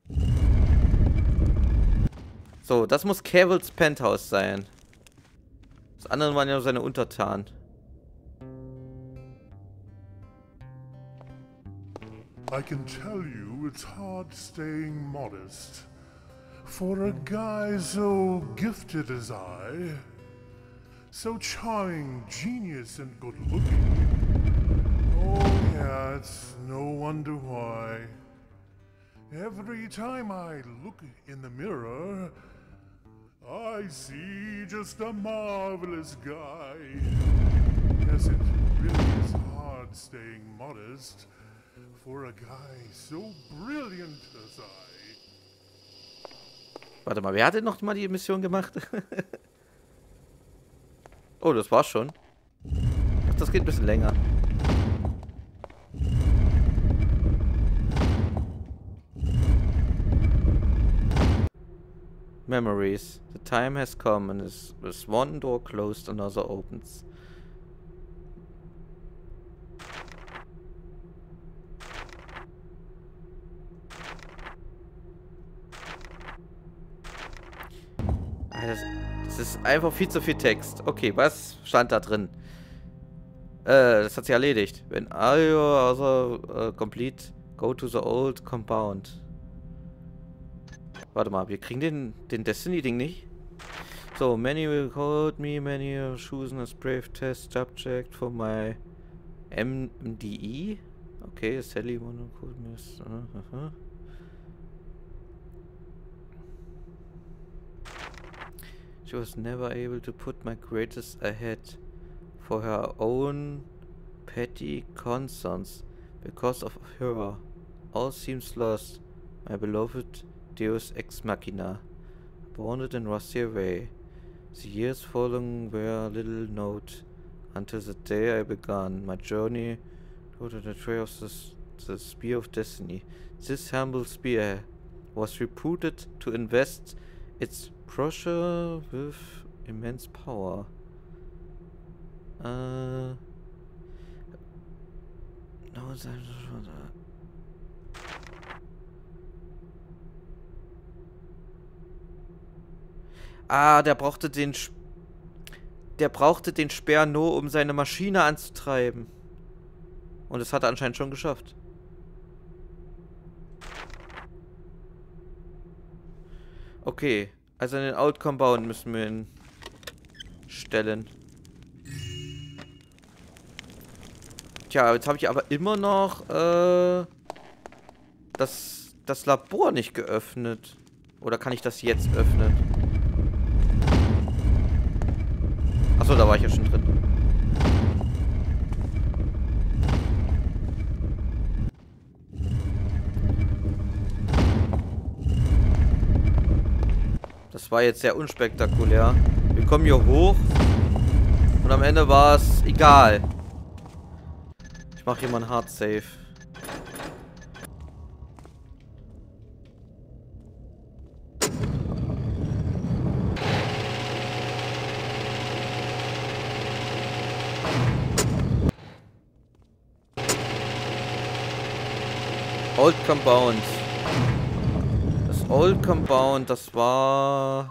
So, das muss Cavils Penthouse sein. Das andere waren ja nur seine Untertanen. I can tell you it's hard staying modest for a guy so gifted as I, so charming, genius, and good looking. Oh yeah, it's no wonder why. Every time I look in the mirror, I see just a marvelous guy. Yes, it really is hard staying modest for a guy so brilliant as I. Warte mal, wer hat denn noch mal die Mission gemacht? Oh, das war's schon. Ach, das geht ein bisschen länger. Memories. The time has come and as one door closed, another opens. Das, das ist einfach viel zu viel Text. Okay, was stand da drin? Äh, das hat sie erledigt. When are you also uh, complete, go to the old compound. Warte mal, wir kriegen den, den Destiny-Ding nicht. So, many will call me, many are choosing a brave test subject for my M D E. Okay, Sally wanna call me. Uh, uh, uh. She was never able to put my greatest ahead for her own petty concerns. Because of her, all seems lost. My beloved Deus Ex Machina, bonded and rusty away. The years following were little note until the day I began my journey toward the trail of the, the Spear of Destiny. This humble spear was reputed to invest its pressure with immense power. Uh, no, ah, der brauchte den Sch der brauchte den Speer nur, um seine Maschine anzutreiben. Und das hat er anscheinend schon geschafft. Okay, also in den Old Compound müssen wir ihn stellen. Tja, jetzt habe ich aber immer noch äh, das, das Labor nicht geöffnet. Oder kann ich das jetzt öffnen? Achso, da war ich ja schon drin. Das war jetzt sehr unspektakulär. Wir kommen hier hoch und am Ende war es egal. Ich mache hier mal ein Hard Save. Old Compound. Das Old Compound, das war...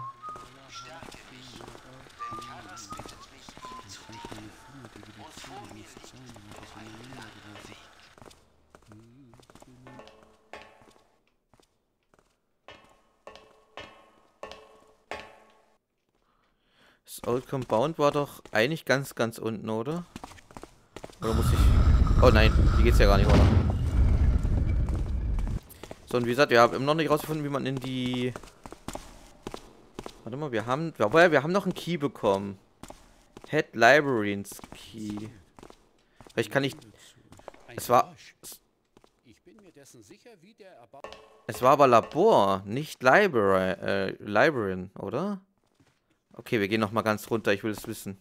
Das Old Compound war doch eigentlich ganz, ganz unten, oder? Oder muss ich... Oh nein, hier geht's ja gar nicht, oder? So, und wie gesagt, wir haben immer noch nicht rausgefunden, wie man in die... Warte mal, wir haben... Wobei, wir haben noch einen Key bekommen. Head Librarians Key. Vielleicht kann ich... Es war... Es war aber Labor, nicht Library, äh, Librarian, oder? Okay, wir gehen noch mal ganz runter, ich will es wissen.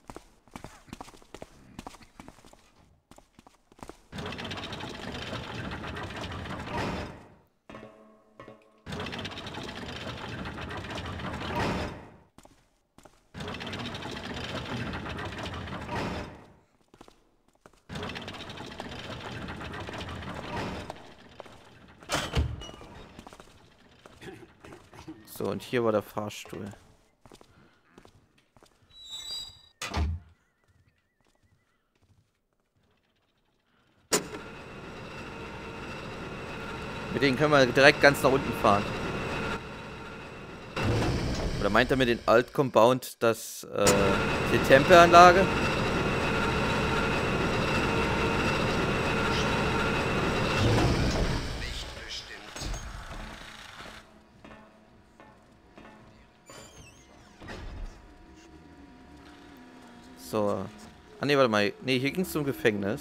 So, und hier war der Fahrstuhl. Mit denen können wir direkt ganz nach unten fahren. Oder meint er mit den Old Compound das, äh, die Tempelanlage? So. Ah ne, warte mal. Ne, hier ging es zum Gefängnis.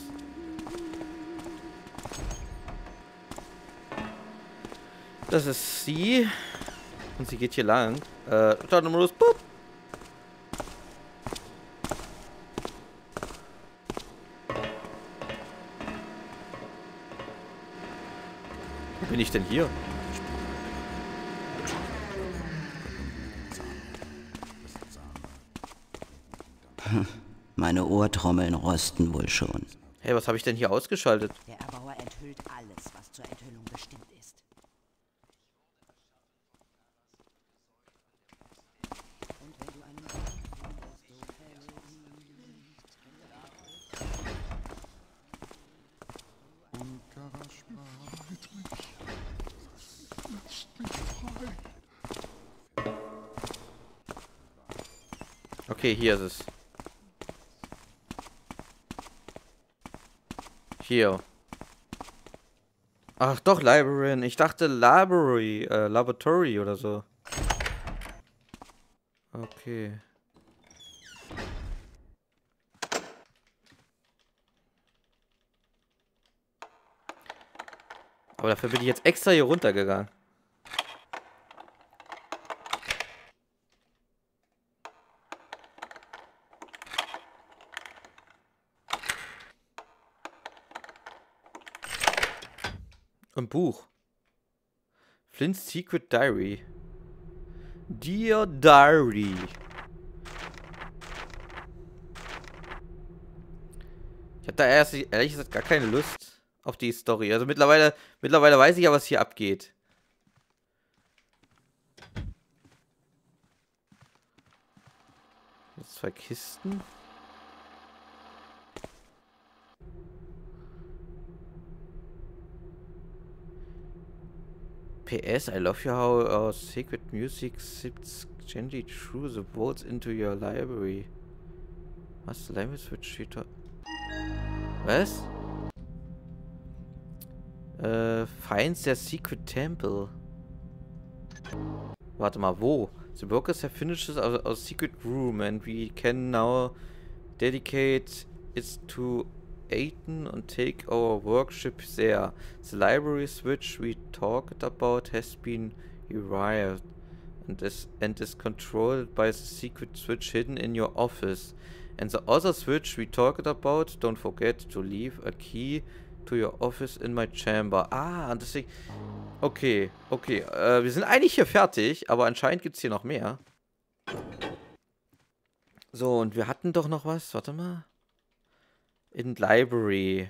Das ist sie. Und sie geht hier lang. Äh, Autonomous, boop. Wo bin ich denn hier? Meine Ohrtrommeln rosten wohl schon. Hey, was habe ich denn hier ausgeschaltet? Der Erbauer enthüllt alles, was zur Enthüllung bestimmt ist. Und wenn du einen Okay, hier ist es. Hier. Ach doch, Librarian. Ich dachte Library, äh, Laboratory oder so. Okay. Aber dafür bin ich jetzt extra hier runtergegangen. Ein Buch. Flint's Secret Diary. Dear Diary. Ich hab da erst, ehrlich gesagt, gar keine Lust auf die Story. Also mittlerweile, mittlerweile weiß ich ja, was hier abgeht. Jetzt zwei Kisten. P S, I love you how our secret music sips gently through the vaults into your library. Was? Library switch to... Was? Äh, finds their secret temple. Warte mal, wo? The workers have finished our, our secret room and we can now dedicate it to Aiden and take our workshop there. The library switch we talked about has been erased and is, and is controlled by the secret switch hidden in your office. And the other switch we talked about, don't forget to leave a key to your office in my chamber. Ah, und deswegen... Okay, okay. Äh, wir sind eigentlich hier fertig, aber anscheinend gibt es hier noch mehr. So, und wir hatten doch noch was. Warte mal. In Library.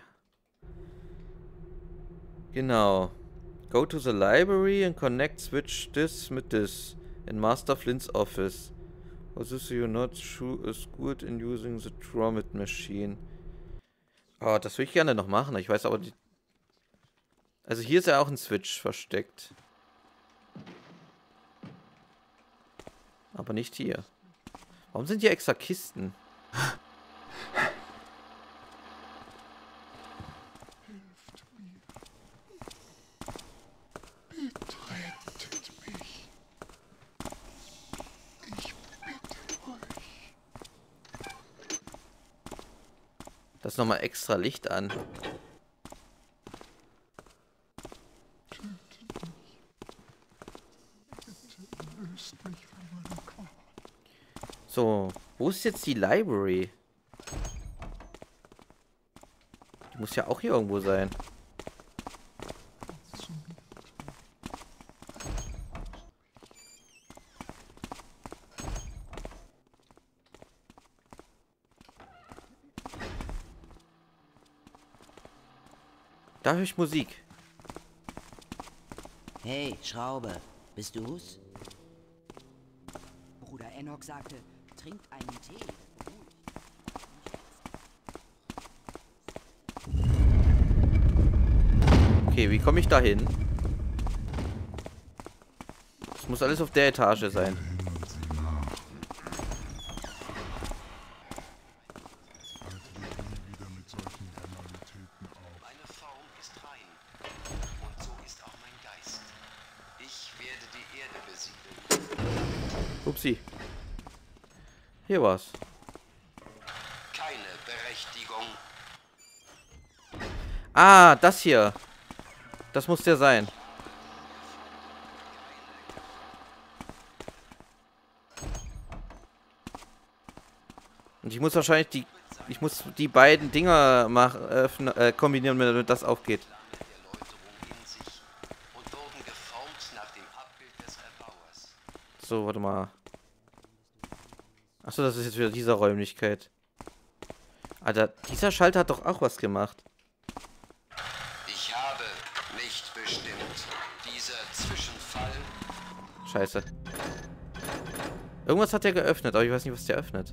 Genau. Go to the library and connect switch this mit this in Master Flint's office. Also so you're not sure is good in using the Tromit machine. Oh, das würde ich gerne noch machen. Ich weiß aber die... Also hier ist ja auch ein Switch versteckt. Aber nicht hier. Warum sind hier extra Kisten? Das ist nochmal extra Licht an. So, wo ist jetzt die Library? Die muss ja auch hier irgendwo sein. Da höre ich Musik. Hey, Schraube, bist du's? Bruder Enoch sagte, trink einen Tee. Okay, wie komme ich da hin? Das muss alles auf der Etage sein. Upsi. Hier war's. Keine Berechtigung. Ah, das hier. Das muss der sein. Und ich muss wahrscheinlich die... Ich muss die beiden Dinger machen, äh, kombinieren, damit das aufgeht. So, warte mal. Achso, das ist jetzt wieder diese Räumlichkeit. Alter, dieser Schalter hat doch auch was gemacht. Ich habe nicht bestimmt. Dieser Zwischenfall. Scheiße. Irgendwas hat der geöffnet, aber ich weiß nicht, was der öffnet.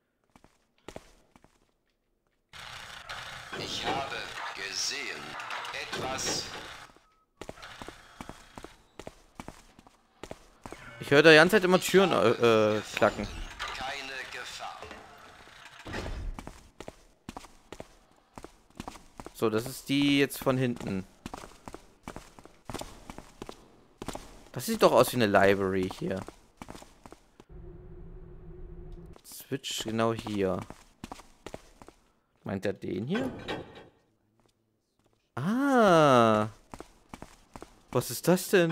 Ich habe gesehen. Etwas. Ich höre da die ganze Zeit immer Türen äh, klacken. Keine Gefahr. So, das ist die jetzt von hinten. Das sieht doch aus wie eine Library hier. Switch genau hier. Meint er den hier? Ah. Was ist das denn?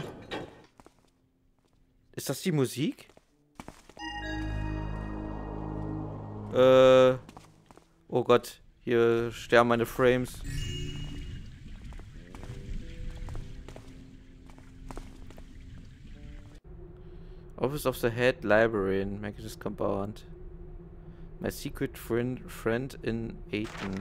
Ist das die Musik? Äh. Oh Gott. Hier sterben meine Frames. Office of the Head Librarian. Magnus Compound. My secret friend, friend in Aiton.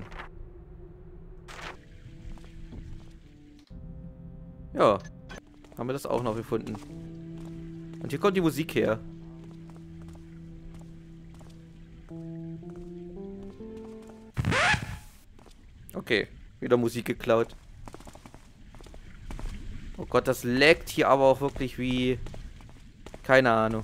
Ja. Haben wir das auch noch gefunden. Und hier kommt die Musik her. Okay. Wieder Musik geklaut. Oh Gott, das laggt hier aber auch wirklich wie... Keine Ahnung.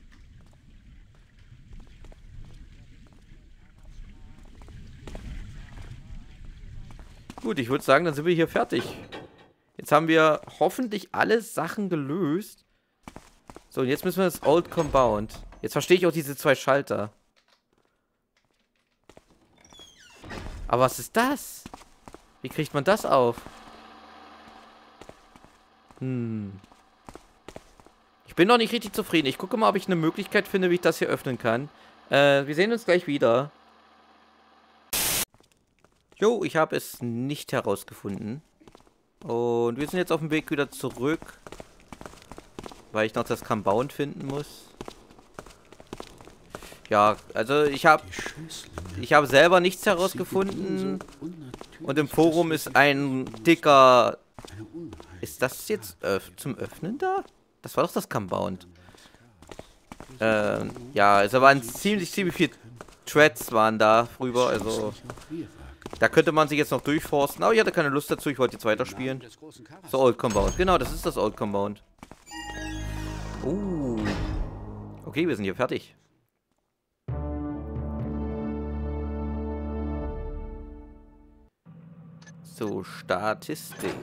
Gut, ich würde sagen, dann sind wir hier fertig. Jetzt haben wir hoffentlich alle Sachen gelöst. So, und jetzt müssen wir das Old Compound. Jetzt verstehe ich auch diese zwei Schalter. Aber was ist das? Wie kriegt man das auf? Hm. Ich bin noch nicht richtig zufrieden. Ich gucke mal, ob ich eine Möglichkeit finde, wie ich das hier öffnen kann. Äh, wir sehen uns gleich wieder. Jo, ich habe es nicht herausgefunden. Und wir sind jetzt auf dem Weg wieder zurück. Weil ich noch das Compound finden muss. Ja, also ich habe ich habe selber nichts herausgefunden. Und im Forum ist ein dicker... Ist das jetzt öff zum Öffnen da? Das war doch das Compound. Ähm, ja, also waren ziemlich, ziemlich viele Threads waren da drüber, also... Da könnte man sich jetzt noch durchforsten, aber ich hatte keine Lust dazu, ich wollte jetzt weiterspielen. So, Old Compound. Genau, das ist das Old Compound. Uh. Okay, wir sind hier fertig. So, Statistik.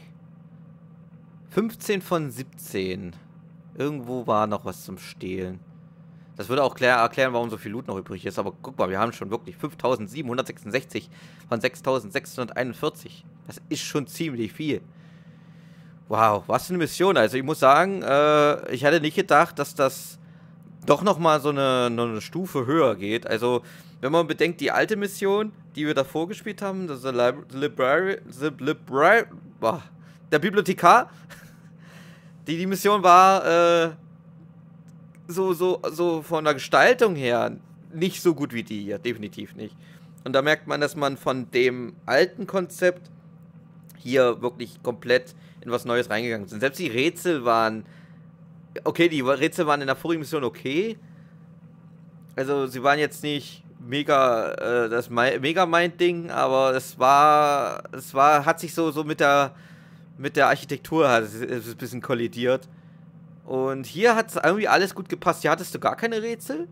fünfzehn von siebzehn. Irgendwo war noch was zum Stehlen. Das würde auch klar erklären, warum so viel Loot noch übrig ist. Aber guck mal, wir haben schon wirklich fünftausendsiebenhundertsechsundsechzig von sechstausendsechshunderteinundvierzig. Das ist schon ziemlich viel. Wow, was für eine Mission. Also ich muss sagen, äh, ich hätte nicht gedacht, dass das doch nochmal so eine, eine Stufe höher geht. Also, wenn man bedenkt, die alte Mission, die wir davor gespielt haben, das ist der Library, the Library, boah, der Bibliothekar, die, die Mission war, äh, so, so, so von der Gestaltung her nicht so gut wie die hier, definitiv nicht. Und da merkt man, dass man von dem alten Konzept hier wirklich komplett in was Neues reingegangen sind. Selbst die Rätsel waren, okay, die Rätsel waren in der vorigen Mission okay. Also sie waren jetzt nicht mega, äh, das Megamind-Ding, aber es war, es war, hat sich so, so mit der, mit der Architektur hat es, es ein bisschen kollidiert. Und hier hat es irgendwie alles gut gepasst. Hier hattest du gar keine Rätsel.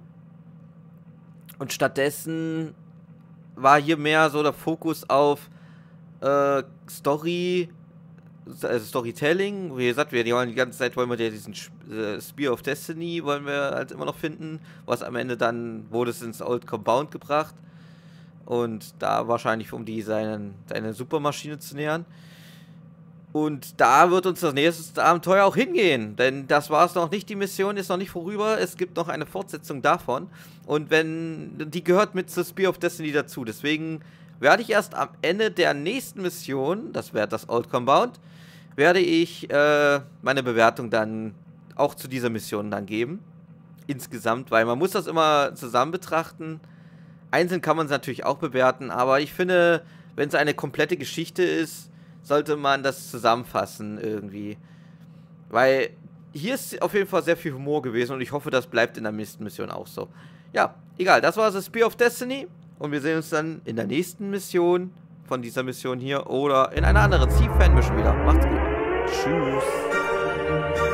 Und stattdessen war hier mehr so der Fokus auf äh, Story, also Storytelling. Wie gesagt, wir die wollen die ganze Zeit wollen wir ja diesen äh, Spear of Destiny wollen wir halt immer noch finden. Was am Ende dann wurde es ins Old Compound gebracht. Und da wahrscheinlich, um die seinen, seine Supermaschine zu nähern. Und da wird uns das nächste Abenteuer auch hingehen, denn das war es noch nicht, die Mission ist noch nicht vorüber, es gibt noch eine Fortsetzung davon und wenn, die gehört mit zur Spear of Destiny dazu, deswegen werde ich erst am Ende der nächsten Mission, das wäre das Old Compound, werde ich äh, meine Bewertung dann auch zu dieser Mission dann geben, insgesamt, weil man muss das immer zusammen betrachten, einzeln kann man es natürlich auch bewerten, aber ich finde, wenn es eine komplette Geschichte ist, sollte man das zusammenfassen irgendwie. Weil hier ist auf jeden Fall sehr viel Humor gewesen und ich hoffe, das bleibt in der nächsten Mission auch so. Ja, egal, das war das Spear of Destiny und wir sehen uns dann in der nächsten Mission von dieser Mission hier oder in einer anderen Thief-Fan-Mission wieder. Macht's gut. Tschüss.